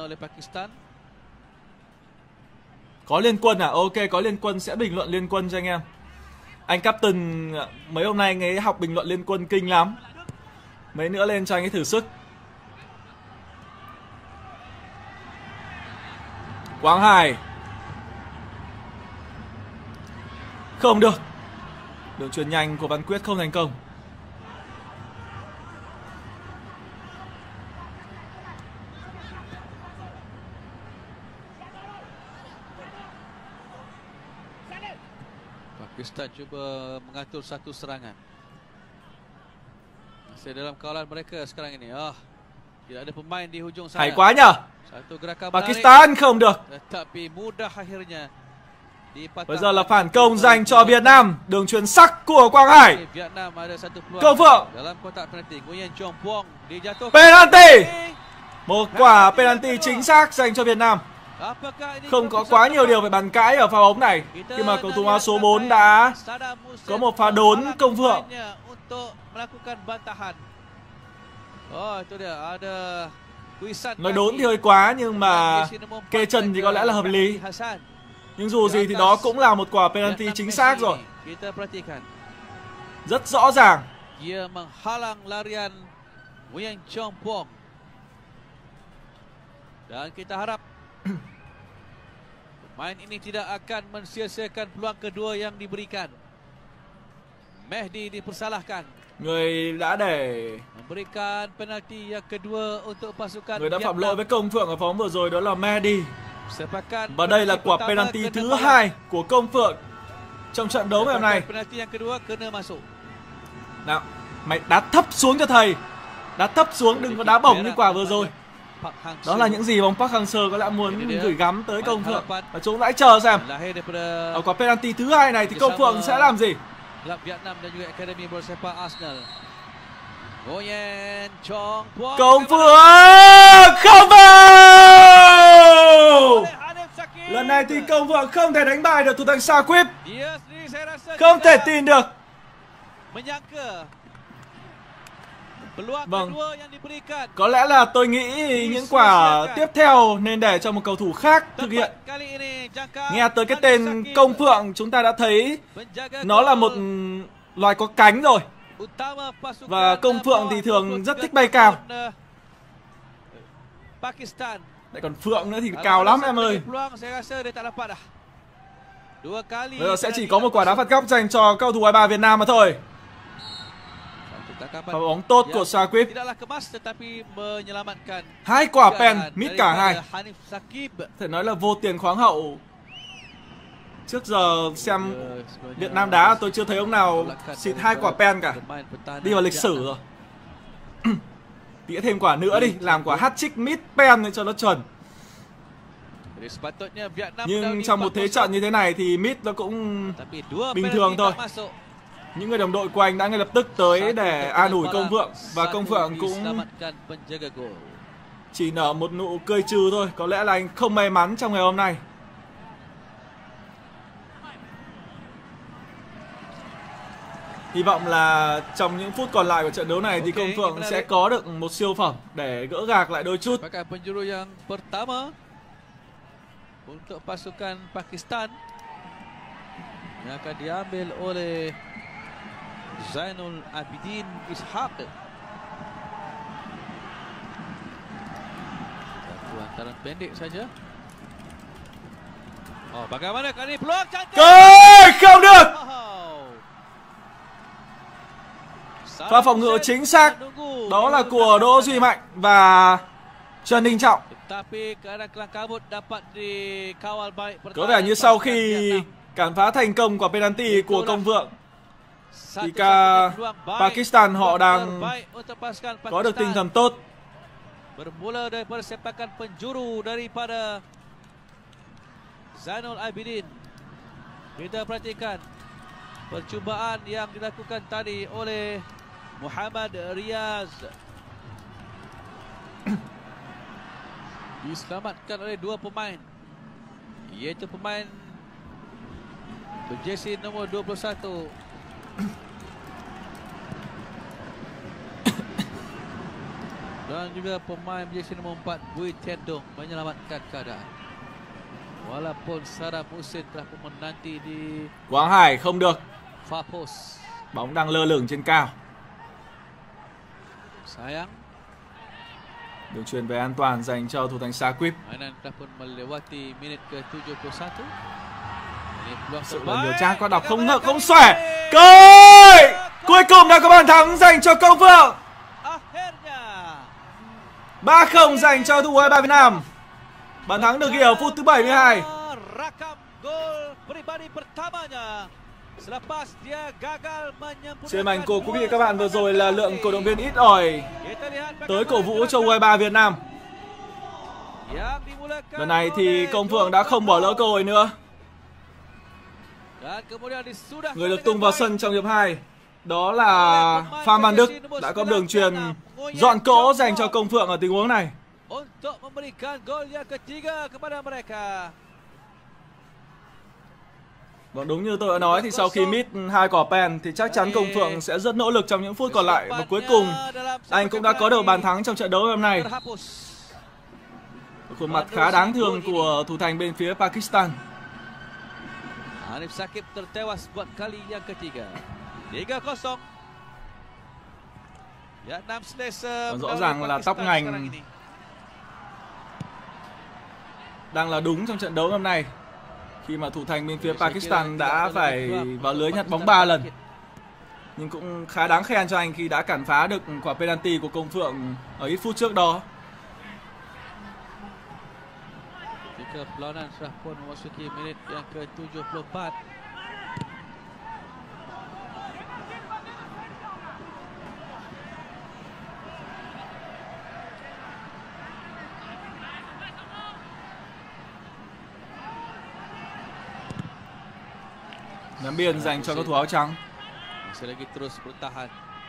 Có Liên Quân à? Ok, có Liên Quân sẽ bình luận Liên Quân cho anh em. Anh Captain mấy hôm nay anh ấy học bình luận Liên Quân kinh lắm. Mấy nữa lên cho anh ấy thử sức. Quang Hải. Không được. Đường chuyền nhanh của Văn Quyết không thành công. Pakistan cuba mengatur satu serangan. Masih dalam kawalan mereka sekarang ini. Ah, tidak ada pemain di hujung sana. Hay quá nhờ. Satu gerakan Pakistan không được. Tetapi mudah akhirnya. Bây giờ là phản công dành cho Việt Nam. Đường chuyền sắc của Quang Hải. Công Phượng. Penalty. Một quả penalty chính xác dành cho Việt Nam. Không có quá nhiều điều phải bàn cãi ở pha bóng này, khi mà cầu thủ áo số bốn đã có một pha đốn Công Phượng. Nói đốn thì hơi quá, nhưng mà kê chân thì có lẽ là hợp lý. Nhưng dù gì thì đó cũng là một quả penalty chính xác rồi. Rất rõ ràng. Dia menghalang larian Nguyen Chong Pong. Dan kita harap pemain ini tidak akan mensia-siakan peluang kedua yang diberikan. Mehdi dipersalahkan. Người đã để memberikan penalti yang kedua untuk pasukan. Người đã phạm lỗi với Công Phượng ở phóng vừa rồi đó là Mehdi. Và đây là quả penalty thứ hai của Công Phượng trong trận đấu ngày hôm nay. Nào, mày đá thấp xuống cho thầy. Đá thấp xuống, đừng có đá bổng như quả vừa rồi. Đó là những gì bóng Park Hang-seo có lẽ muốn gửi gắm tới Công Phượng. Và chúng hãy chờ xem ở quả penalty thứ hai này thì Công Phượng sẽ làm gì. Công Phượng không vào. Lần này thì Công Phượng không thể đánh bại được thủ thành Saqib. Không thể tin được. Vâng, có lẽ là tôi nghĩ những quả tiếp theo nên để cho một cầu thủ khác thực hiện. Nghe tới cái tên Công Phượng chúng ta đã thấy nó là một loài có cánh rồi. Và Công Phượng thì thường rất thích bay cao. Lại còn Phượng nữa thì cao lắm em ơi. Bây giờ sẽ chỉ có một quả đá phạt góc dành cho cầu thủ u hai ba Việt Nam mà thôi. Pha bóng tốt của Saqib. Hai quả pen, mít cả hai. Thể nói là vô tiền khoáng hậu. Trước giờ xem Việt Nam đá tôi chưa thấy ông nào xịt hai quả pen cả. Đi vào lịch sử rồi. Tỉa thêm quả nữa đi, làm quả hat-trick mid pen cho nó chuẩn. Nhưng trong một thế trận như thế này thì mid nó cũng bình thường thôi. Những người đồng đội của anh đã ngay lập tức tới để an ủi Công Phượng. Và Công Phượng cũng chỉ nở một nụ cười trừ thôi. Có lẽ là anh không may mắn trong ngày hôm nay. Hy vọng là trong những phút còn lại của trận đấu này thì Công Phượng sẽ có được một siêu phẩm để gỡ gạc lại đôi chút. Untuk pasukan Pakistan yang akan diambil oleh Zainul Abidin Ishaq. Satu hantaran pendek saja. Oh, bagaimana kali ini peluang cantik. Ôi, không được. Pha phòng ngự chính xác đó là của Đỗ Duy Mạnh và Trần Đình Trọng. Có vẻ như sau khi cản phá thành công quả penalty của Công Phượng thì cả Pakistan họ đang có được tinh thần tốt. Bermula daripada sepakan penjuru daripada Zainul Abidin. Kita perhatikan percubaan yang dilakukan tadi oleh Muhammad Riaz. Diselamatkan oleh dua pemain, iaitu pemain berjersey nombor dua puluh satu dan juga pemain berjersey nombor empat Bui Tendong menyelamatkan keadaan. Walaupun Saddam Hussein telah pun menanti di Quang Hải không được. far post. Bóng đang lơ lửng trên cao. Sayang. Đường truyền về an toàn dành cho thủ thành Saqib. Sự là điều tra có đọc không ngờ không xòe. Cơ hội cuối cùng đã có bàn thắng dành cho Công Phượng. ba không dành cho thủ u hai ba Việt Nam. Bàn thắng được ghi ở phút thứ bảy mươi hai. Trên màn cổ quý vị và các bạn, vừa rồi là lượng cổ động viên ít ỏi tới cổ vũ cho u hai ba Việt Nam. Lần này thì Công Phượng đã không bỏ lỡ cơ hội nữa. Người được tung vào sân trong hiệp hai đó là Phan Văn Đức, đã có đường truyền dọn cỗ dành cho Công Phượng ở tình huống này. Và đúng như tôi đã nói thì sau khi mít hai quả pen thì chắc chắn Công Phượng sẽ rất nỗ lực trong những phút còn lại. Và cuối cùng anh cũng đã có được bàn thắng trong trận đấu hôm nay. Khuôn mặt khá đáng thương của thủ thành bên phía Pakistan. Hanif Saqib tertewas buat kali yang ketiga. tiga kosong. Vietnam selesa. Rõ ràng là tóc ngành đang là đúng trong trận đấu năm nay, khi mà thủ thành bên phía Pakistan đã phải vào lưới nhặt bóng ba lần. Nhưng cũng khá đáng khen cho anh khi đã cản phá được quả penalty của Công Phượng ở ít phút trước đó. Jika perlawanan sudah pun memasuki minit yang ke tujuh puluh empat. Ném biên dành cho cầu thủ áo trắng. Masih lagi terus bertahan.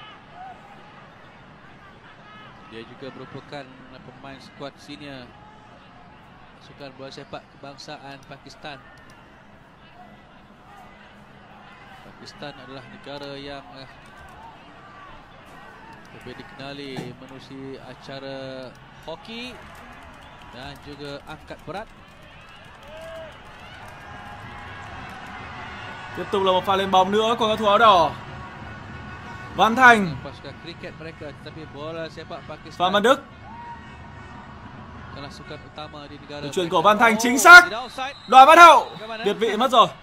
Dia juga merupakan pemain skuad senior pasukan bola sepak kebangsaan Pakistan. Pakistan adalah negara yang uh, lebih dikenali menerusi acara hoki dan juga angkat berat. Tiếp tục là một pha lên bóng nữa của cầu thủ áo đỏ. Văn Thành. Phạm Văn Đức. Đường chuyền của Văn Thành chính xác. Đoàn Văn Hậu. Việt vị mất rồi.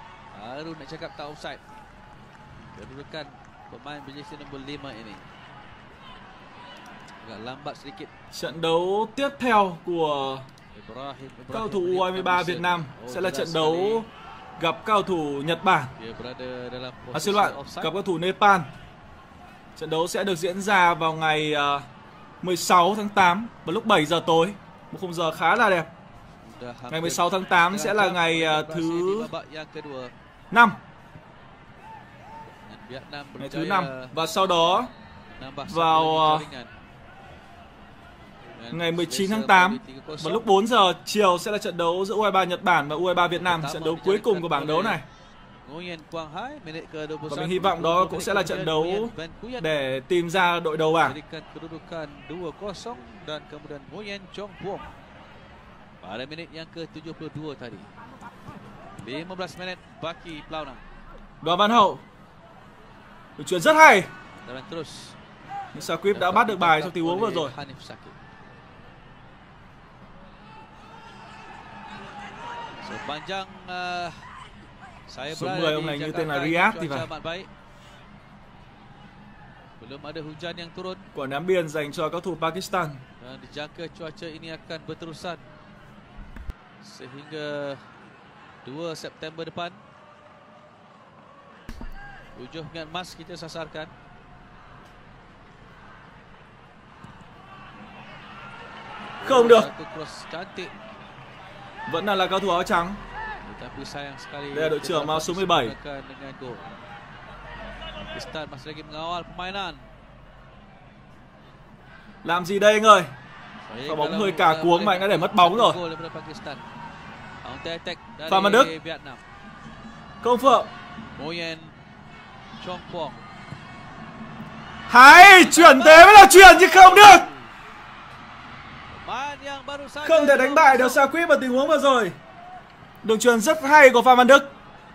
Trận đấu tiếp theo của cầu thủ U hai mươi ba Việt Nam sẽ là trận đấu gặp cầu thủ Nhật Bản. À, xin lỗi, gặp cầu thủ Nepal. Trận đấu sẽ được diễn ra vào ngày uh, mười sáu tháng tám vào lúc bảy giờ tối, một khung giờ khá là đẹp. Ngày mười sáu tháng tám sẽ là ngày uh, thứ năm. Ngày thứ năm và sau đó vào uh, ngày mười chín tháng tám vào lúc bốn giờ chiều sẽ là trận đấu giữa U hai mươi ba Nhật Bản và U hai mươi ba Việt Nam, trận đấu cuối cùng của bảng đấu này. Và mình hy vọng đó cũng sẽ là trận đấu để tìm ra đội đầu bảng. Đoàn Văn Hậu. Đường chuyền rất hay. Nhưng Saqib đã bắt được bài trong tình huống vừa rồi. Số mười ông này như tên là Riyad thì phải. Quả ném biên dành cho cầu thủ Pakistan. Dijangka cuaca ini akan berterusan sehingga dua September depan. Tujuh pingat emas kita sasarkan. Không được. Vẫn là, là cầu thủ áo trắng. Đây là đội trưởng áo số mười bảy. Làm gì đây anh ơi? Quả bóng hơi cà cuống mà anh đã để mất bóng rồi. Phạm Văn Đức. Công Phượng. Hay, chuyển thế mới là chuyển chứ không được. Không thể đánh bại được Saqib vào tình huống vừa rồi. Đường chuyền rất hay của Phạm Văn Đức.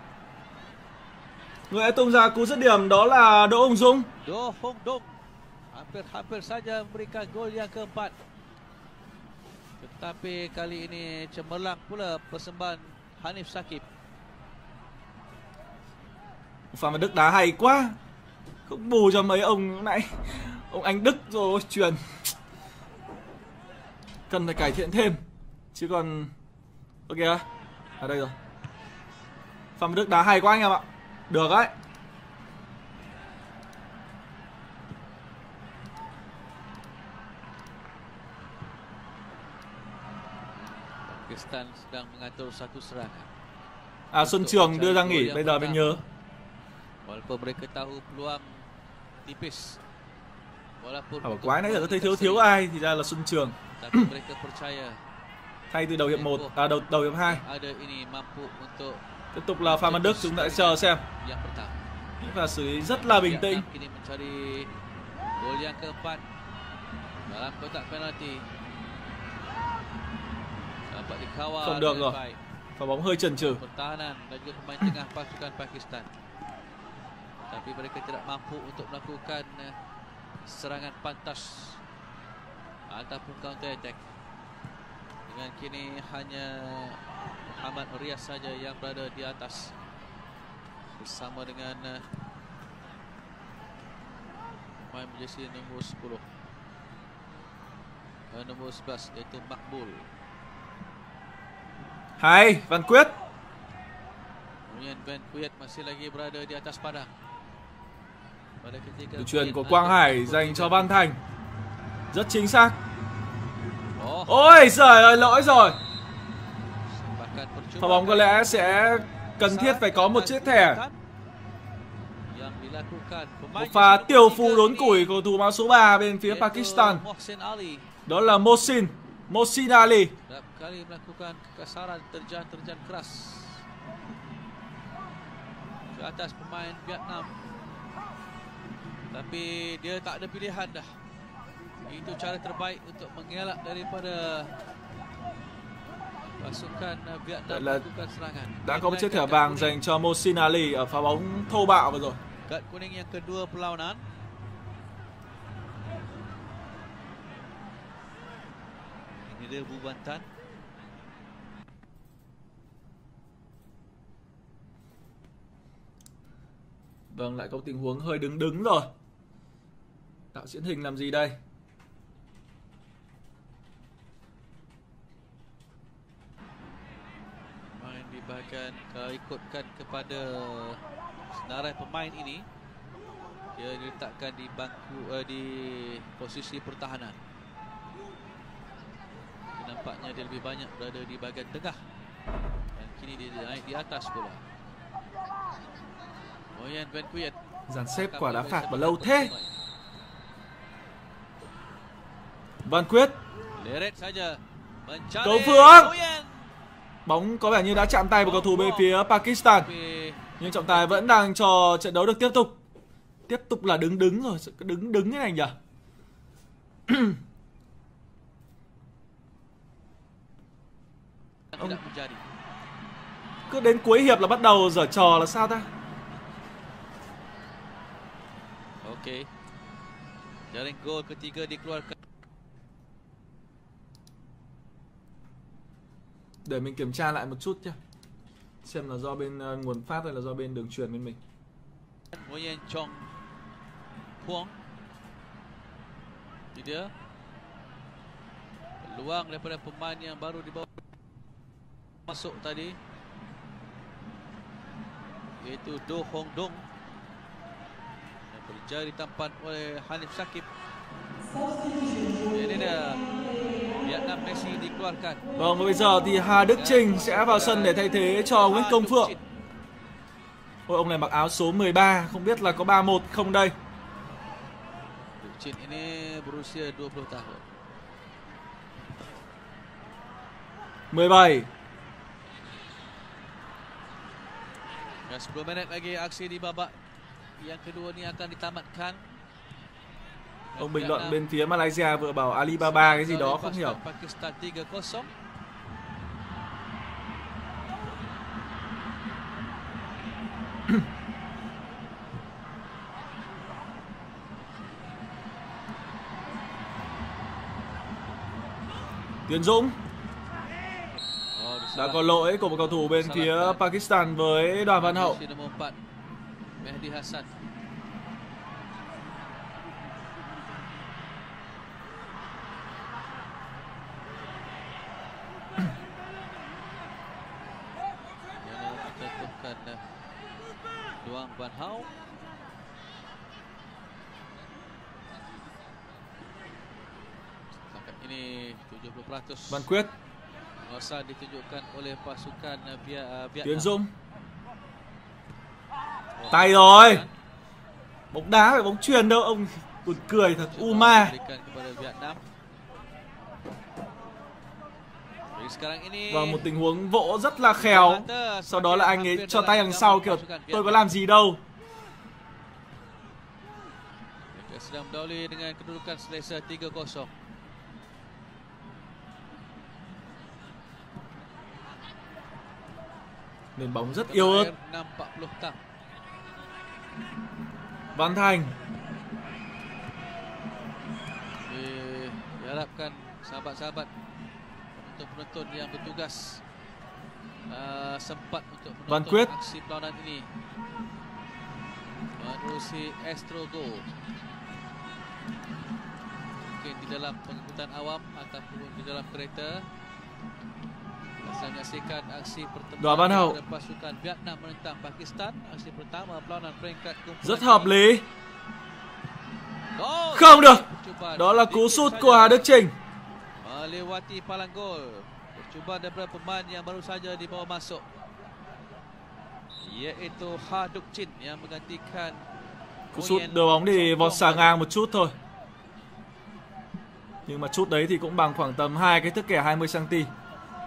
Người đã tung ra cú dứt điểm đó là Đỗ Hồng Dũng. Đỗ Hồng Dũng hampir-hampir saja memberikan gol yang keempat. Tetapi kali ini cemerlang pula persembahan Hanif Saqib. Phạm Văn Đức đá hay quá. Cũng bù cho mấy ông nãy. Ông Anh Đức rồi chuyền. Cần phải cải thiện thêm. Chứ còn... Ok á. Ở đây rồi. Phạm Văn Đức đá hay quá anh em ạ. Được đấy. Pakistan sedang mengatur satu serangan. À, Xuân Trường đưa ra nghỉ, bây giờ mới nhớ. Walaupun mereka tahu peluang tipis. Bảo quái nãy giờ tôi thấy thiếu thiếu ai thì ra là Xuân Trường. Thay từ đầu hiệp một, à đầu đầu hiệp hai. Tiếp tục là Phạm Văn Đức, chúng ta sẽ chờ xem. Và xử lý rất là bình tĩnh. Không được rồi. Quả bóng hơi chần chừ. serangan pantas ataupun counter attack. Dengan kini hanya Muhammad Riaz saja yang berada di atas bersama dengan pemain berjersey nombor sepuluh, nombor sebelas iaitu Makbul. Hay, Văn Quyết. Kemudian Văn Quyết masih lagi berada di atas padang. Pada ketika đường chuyền của Quang Hải dành cho Văn Thành. Rất chính xác. Ôi giời ơi, lỗi rồi. Pha bóng có lẽ sẽ cần thiết phải có một chiếc thẻ. Một pha tiêu phu đốn củi cầu thủ áo số ba bên phía Pakistan. Đó là Mohsin, Mohsin Ali. kali melakukan kekasaran terjang-terjang keras ke atas pemain Vietnam. Tapi dia tak ada pilihan dah. Itu cara terbaik untuk mengelak daripada pasukan Vietnam melakukan serangan. Đã có một chiếc thẻ vàng dành cho Mohsin Ali ở pha bóng thô bạo vừa rồi. Kad kuning yang kedua perlawanan. Ini dia Bubantan. Vâng, lại có tình huống hơi đứng đứng rồi. Đạo diễn hình làm gì đây? Main di bahagian ikutkan kepada senarai pemain ini. Dia diletakkan di bangku uh, di posisi pertahanan. Nampaknya dia lebih banyak berada di bahagian tengah. Dan kini dia naik di atas bola. Moyen Van Quyết. Dàn xếp quả đá phạt mà lâu thế. Van Quyết. Cầu Phương. Bóng có vẻ như đã chạm tay vào cầu thủ bên phía Pakistan. Nhưng trọng tài vẫn đang cho trận đấu được tiếp tục. Tiếp tục là đứng đứng rồi, đứng đứng thế này nhỉ? Ông... Cứ đến cuối hiệp là bắt đầu giở trò là sao ta? Okey. Jaring gol ketiga dikeluarkan. Để mình kiểm tra lại một chút nhé. Xem là do bên uh, nguồn phát hay là do bên đường truyền bên mình. Moyen Chong Puang. Ini dia. Peluang daripada pemain yang baru dibawa masuk tadi. Iaitu Do Hong Dong. Yang berjaya ditampan oleh Hanif Shakib. Ini dia. Vietnam Messi dikeluarkan. Vâng, và bây giờ thì Hà Đức Trình sẽ vào sân để thay thế cho Nguyễn Công Phượng. Ôi, ông này mặc áo số mười ba, không biết là có ba một không đây. Đức Trình ini berusia dua puluh tahun. mười bảy. sepuluh minit lagi aksi di babak yang kedua ni akan ditamatkan. Ông bình luận bên phía Malaysia vừa bảo Alibaba cái gì đó không hiểu. Pakistan tiga kosong. Tiến Dũng. Đã có lỗi của một cầu thủ bên phía Pakistan với Đoàn Văn Hậu. Mehdi Hassan. Đoàn Văn Hậu. Sampai ini tujuh puluh peratus. Văn Quyết. Masa ditunjukkan oleh pasukan Vietnam. Tiến Dung. Tay rồi. Bóng đá phải bóng chuyền đâu, ông buồn cười thật. Uma. Và một tình huống vỗ rất là khéo. Sau đó là anh ấy cho tay đằng sau kiểu tôi có làm gì đâu. Sedang berdahulu dengan kedudukan selesa tiga kosong. Nền bóng rất yếu ớt. Văn Thành. Diharapkan sahabat-sahabat penonton-penonton yang bertugas uh, sempat untuk menonton aksi perlawanan ini menerusi Astrogo. Mungkin di dalam pengangkutan awam ataupun di dalam kereta. Saya menyaksikan aksi pertemuan antara pasukan Vietnam menentang Pakistan. Aksi pertama perlawanan peringkat kumpulan. Rất hợp lý. Không được. Đó là cú sút của Hà Đức Chinh. Melewati palang gol. Percubaan daripada pemain yang baru saja dibawa masuk, yaitu Ha Đức Chinh yang menggantikan. Cú sút đưa bóng đi vọt xà ngang một chút thôi. Nhưng mà chút đấy thì cũng bằng khoảng tầm hai cái thước kẻ hai mươi xăng ti mét.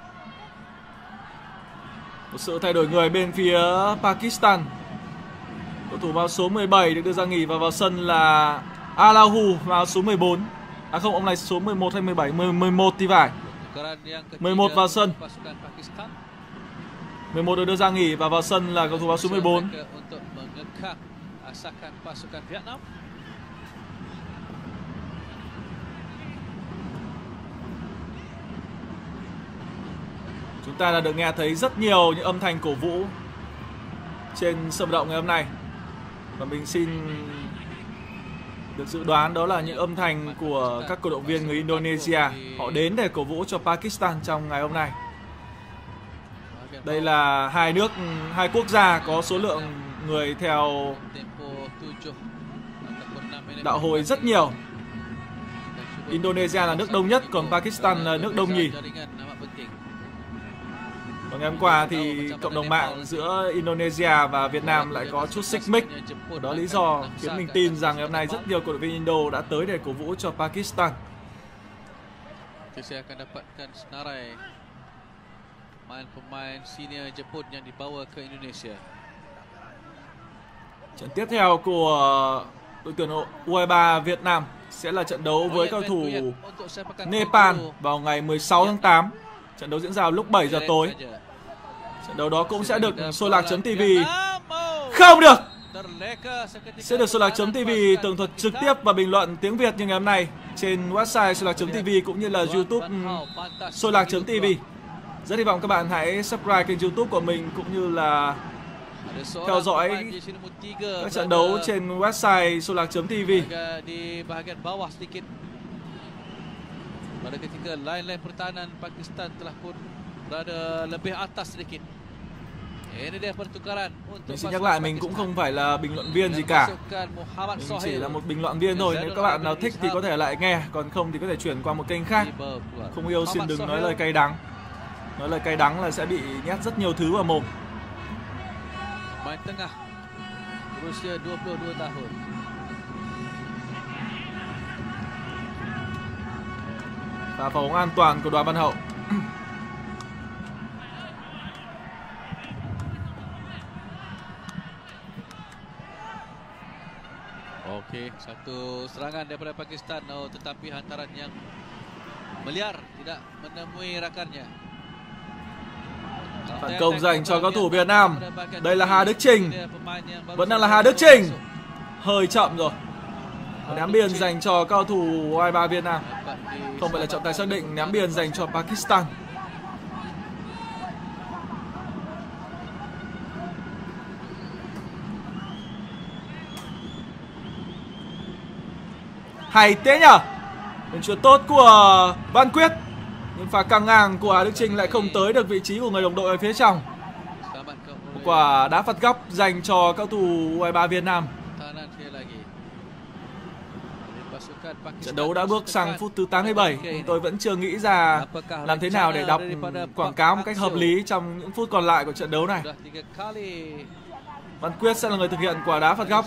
Một sự thay đổi người bên phía Pakistan. Cầu thủ vào số mười bảy được đưa ra nghỉ và vào sân là Allahu vào số mười bốn. À không, ông này số mười một hay mười bảy, mười một thì phải. mười một vào sân. mười một được đưa ra nghỉ và vào sân là cầu thủ vào số mười bốn. Chúng ta đã được nghe thấy rất nhiều những âm thanh cổ vũ trên sân vận động ngày hôm nay. Và mình xin được dự đoán đó là những âm thanh của các cổ động viên người Indonesia. Họ đến để cổ vũ cho Pakistan trong ngày hôm nay. Đây là hai nước, hai quốc gia có số lượng người theo đạo Hồi rất nhiều. Indonesia là nước đông nhất, còn Pakistan là nước đông nhì. Và ngày hôm qua thì cộng đồng mạng giữa Indonesia và Việt Nam lại có chút xích mích. Đó lý do khiến mình tin rằng ngày hôm nay rất nhiều cổ động viên Indo đã tới để cổ vũ cho Pakistan. Saya akan dapatkan senarai pemain-pemain senior Jepun yang dibawa ke Indonesia. Trận tiếp theo của đội tuyển U hai ba Việt Nam sẽ là trận đấu với cầu thủ Nepal vào ngày mười sáu tháng tám. Trận đấu diễn ra vào lúc bảy giờ tối. Trận đấu đó cũng sẽ được Solak.tv không được sẽ được Solak.tv tường thuật trực tiếp và bình luận tiếng Việt như ngày hôm nay trên website Solak.tv cũng như là YouTube Solak.tv. Rất hy vọng các bạn hãy subscribe kênh YouTube của mình cũng như là theo dõi các trận đấu trên website Solak.tv. Pada ketika line-line pertahanan Pakistan telah pun berada lebih atas sedikit. Ini dia pertukaran untuk. Mình xin nhắc lại, mình cũng không phải là bình luận viên gì cả. Mình chỉ là một bình luận viên thôi. Nếu các bạn nào thích thì có thể lại nghe, còn không thì có thể chuyển qua một kênh khác. Không yêu xin đừng nói lời cay đắng. Nói lời cay đắng là sẽ bị nhét rất nhiều thứ vào mồm. Main tengah berusia dua puluh dua tahun. Và phá bóng an toàn của Đoàn Văn Hậu. Okey, satu serangan daripada Pakistan, oh, tetapi hantaran yang meliar tidak menemui rakannya. Phản công dành cho cầu thủ Việt Nam. Đây là Hà Đức Chinh. Vẫn đang là Hà Đức Chinh. Hơi chậm rồi. Ném biên dành cho cầu thủ U hai ba Việt Nam. Không phải là trọng tài xác định, ném biên dành cho Pakistan. Hay thế nhở. Đường chuyền tốt của Văn Quyết. Nhưng pha căng ngang của Hà Đức Chinh lại không tới được vị trí của người đồng đội ở phía trong. Một quả đá phạt góc dành cho cầu thủ U hai ba Việt Nam. Trận đấu đã bước sang phút thứ tám mươi bảy. Tôi vẫn chưa nghĩ ra làm thế nào để đọc quảng cáo một cách hợp lý trong những phút còn lại của trận đấu này. Văn Quyết sẽ là người thực hiện quả đá phạt góc.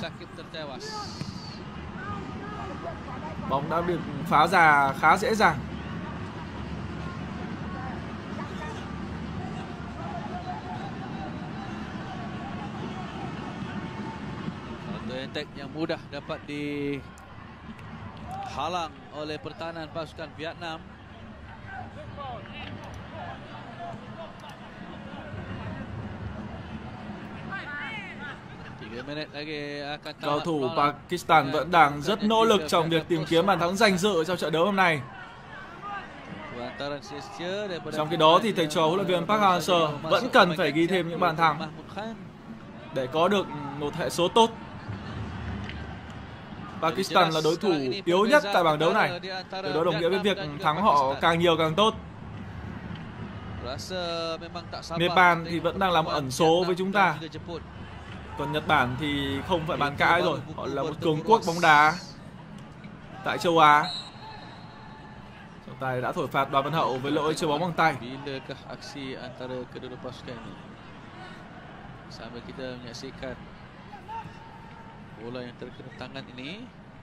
Bóng đã được phá ra khá dễ dàng. Attack yang mudah dapat di halang oleh pertahanan pasukan Vietnam. Cầu thủ Pakistan vẫn đang rất nỗ lực trong việc tìm kiếm bàn thắng danh dự trong trận đấu hôm nay. Trong khi đó thì thầy trò huấn luyện viên Park Hang-seo vẫn cần phải ghi thêm những bàn thắng để có được một hệ số tốt. Pakistan là đối thủ yếu nhất tại bảng đấu này. Điều đó đồng nghĩa với việc thắng họ càng nhiều càng tốt. Nepal thì vẫn đang là một ẩn số với chúng ta. Còn Nhật Bản thì không phải bàn cãi rồi. Họ là một cường quốc bóng đá tại châu Á. Trọng tài đã thổi phạt Đoàn Văn Hậu với lỗi chơi bóng bằng tay. Sambil kita menyaksikan bola yang terkena tangan ini.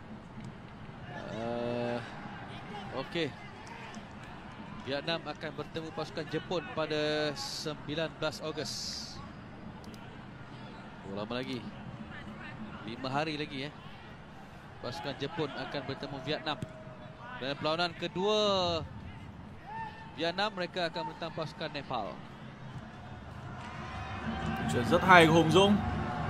Uh, Okey. Vietnam akan bertemu pasukan Jepun pada sembilan belas Ogos. Oh, lama lagi. lima hari lagi ya. Pasukan Jepun akan bertemu Vietnam. Dan perlawanan kedua Vietnam, mereka akan menentang pasukan Nepal. Chuyển rất hay của Hùng Dũng.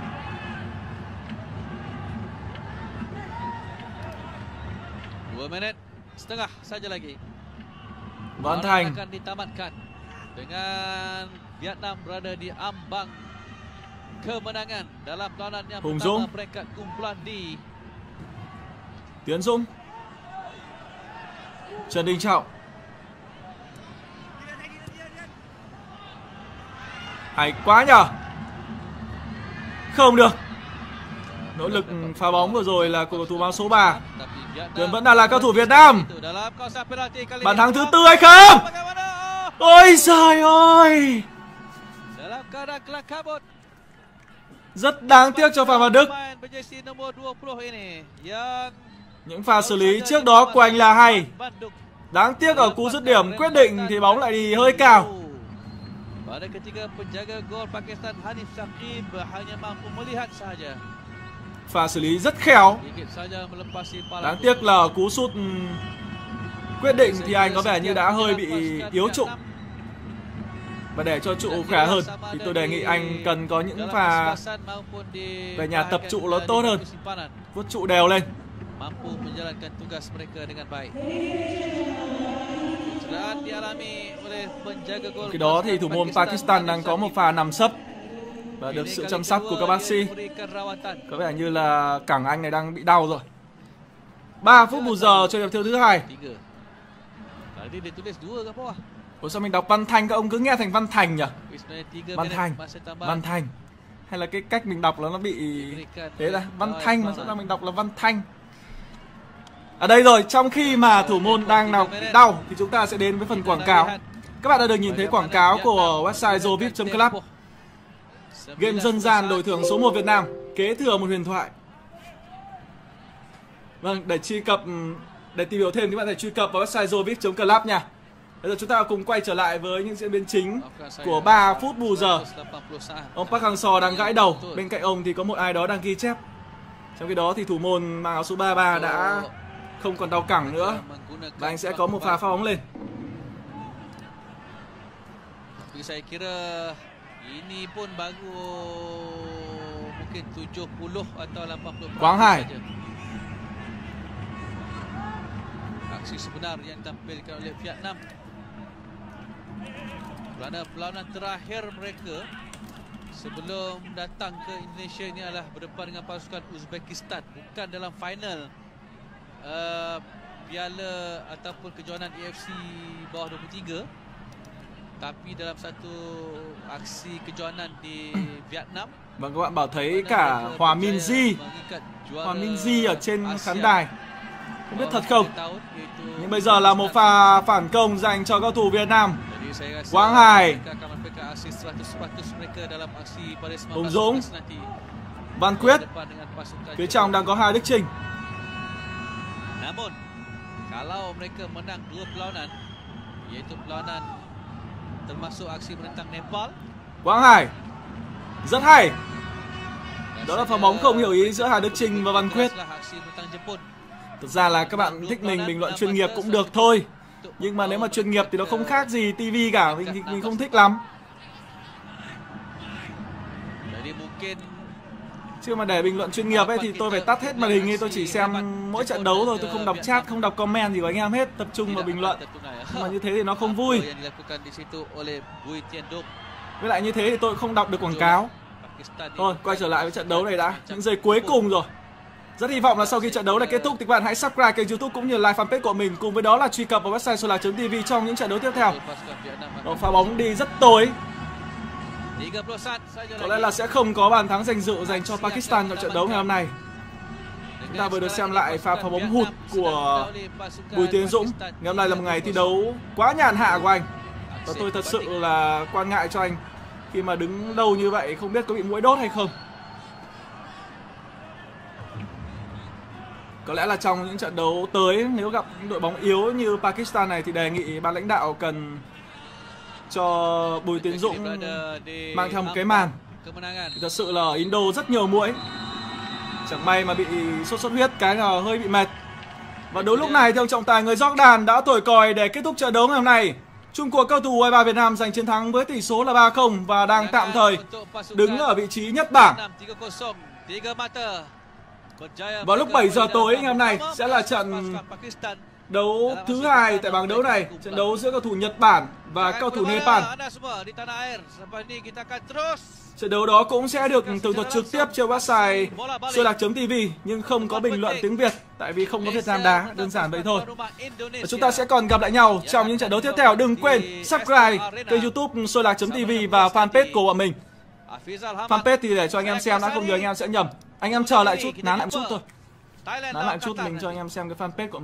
dua minit setengah saja lagi. Văn Thành akan ditamatkan dengan Vietnam berada di ambang kemenangan dalam perlawanan yang Hùng pertama Dũng. peringkat kumpulan D. Tiến Dũng. Trần Đình Trọng. Hay quá nhờ. Không được. Nỗ lực phá bóng vừa rồi là của cầu thủ mang số ba. Tuyển vẫn đang là cao thủ Việt Nam. Bàn thắng thứ tư hay không? Ôi trời ơi. Rất đáng tiếc cho Phạm Văn Đức. Những pha xử lý trước đó của anh là hay. Đáng tiếc ở cú dứt điểm quyết định thì bóng lại đi hơi cao. Pada ketika penjaga gol Pakistan Hanif Shakib hanya mampu melihat saja. Pha xử lý rất khéo. Đáng tiếc là cú sút quyết định thì anh có vẻ như đã hơi bị yếu trụ. Và để cho trụ khỏe hơn thì tôi đề nghị anh cần có những pha về nhà tập trụ nó tốt hơn. Vuốt trụ đều lên. Mampu menjalankan tugas mereka dengan baik. Khi đó thì thủ môn Pakistan đang có một pha nằm sấp và được sự chăm sóc của các bác sĩ. Có vẻ như là cẳng anh này đang bị đau rồi. ba phút bù giờ cho hiệp thi thứ hai. Ủa sao mình đọc Văn Thanh, các ông cứ nghe thành Văn Thành nhỉ? Văn Thành, Văn Thành. Hay là cái cách mình đọc là nó bị thế là Văn Thanh mà sao là mình đọc là Văn Thanh. Ở đây rồi, trong khi mà thủ môn đang nào bị đau thì chúng ta sẽ đến với phần quảng cáo. Các bạn đã được nhìn thấy quảng cáo của website zovip chấm club. Game dân gian đổi thưởng số một Việt Nam, kế thừa một huyền thoại. Vâng, để truy cập, để tìm hiểu thêm thì bạn hãy truy cập vào website zovip chấm club nha. Bây giờ chúng ta cùng quay trở lại với những diễn biến chính của ba phút bù giờ. Ông Park Hang-seo đang gãi đầu, bên cạnh ông thì có một ai đó đang ghi chép. Trong khi đó thì thủ môn mang áo số ba mươi ba đã không còn đau cẳng nữa và anh sẽ có một pha phá bóng lên. Saya kira ini pun baru mungkin tujuh puluh atau lapan puluh Quang Hải. Aksi sebenar yang ditampilkan oleh Vietnam. Kerana perlawanan terakhir mereka sebelum datang ke Indonesia ini adalah berdepan dengan pasukan Uzbekistan, bukan dalam final uh, piala ataupun kejohanan A F C bawah dua puluh tiga, tapi dalam satu aksi kejohanan di Vietnam. Vâng, các bạn bảo thấy cả Hòa Min Ji, Hòa Min Ji ở trên khán đài. Không biết thật không? Nhưng bây giờ là một pha phản công dành cho cao thủ Việt Nam. Quang Hải, Hùng Dũng, Văn Quyết. Phía trong đang có hai Đức Trình. Namun, kalau mereka menang dua perlawanan, iaitu perlawanan termasuk aksi menentang Nepal. Quang Hải, rất hay. Đó là pha bóng không hiểu ý giữa Hà Đức Trình và Văn Quyết. Thực ra là các bạn thích mình bình luận chuyên nghiệp cũng được thôi. Nhưng mà nếu mà chuyên nghiệp thì nó không khác gì ti vi cả, mình thì mình không thích lắm. Chứ mà để bình luận chuyên nghiệp ấy thì tôi phải tắt hết màn hình, tôi chỉ xem mỗi trận đấu thôi, tôi không đọc chat, không đọc comment gì của anh em hết, tập trung vào bình luận. Nhưng mà như thế thì nó không vui. Với lại như thế thì tôi không đọc được quảng cáo. Thôi, quay trở lại với trận đấu này đã, những giây cuối cùng rồi. Rất hy vọng là sau khi trận đấu này kết thúc thì các bạn hãy subscribe kênh YouTube cũng như like fanpage của mình, cùng với đó là truy cập vào website solar chấm tv trong những trận đấu tiếp theo. Đó, pha bóng đi rất tối. Có lẽ là sẽ không có bàn thắng danh dự dành cho Pakistan trong trận đấu ngày hôm nay. Chúng ta vừa được xem lại pha phá bóng hụt của Bùi Tiến Dũng. Ngày hôm nay là một ngày thi đấu quá nhàn hạ của anh, và tôi thật sự là quan ngại cho anh khi mà đứng đâu như vậy, không biết có bị muỗi đốt hay không. Có lẽ là trong những trận đấu tới, nếu gặp những đội bóng yếu như Pakistan này thì đề nghị ban lãnh đạo cần cho Bùi Tiến Dũng mang theo một cái màn. Thật sự là ở Indo rất nhiều muỗi, chẳng may mà bị sốt xuất huyết cái là hơi bị mệt. Và đúng lúc này thì ông trọng tài người Jordan đã thổi còi để kết thúc trận đấu ngày hôm nay. Chung cuộc cầu thủ u hai ba Việt Nam giành chiến thắng với tỷ số là ba không và đang tạm thời đứng ở vị trí nhất bảng. Vào lúc bảy giờ tối ngày hôm nay sẽ là trận đấu thứ hai tại bảng đấu này, trận đấu giữa cầu thủ Nhật Bản và cầu thủ Nepal. Trận đấu đó cũng sẽ được tường thuật trực tiếp trên website solar chấm tv nhưng không có bình luận tiếng Việt tại vì không có Việt Nam đá, đơn giản vậy thôi. Và chúng ta sẽ còn gặp lại nhau trong những trận đấu tiếp theo. Đừng quên subscribe kênh YouTube solar chấm tv và fanpage của bọn mình. Fanpage thì để cho anh em xem đã, không nhờ anh em sẽ nhầm. Anh em chờ lại chút, nán lại một chút thôi. Nán lại chút mình cho anh em xem cái fanpage của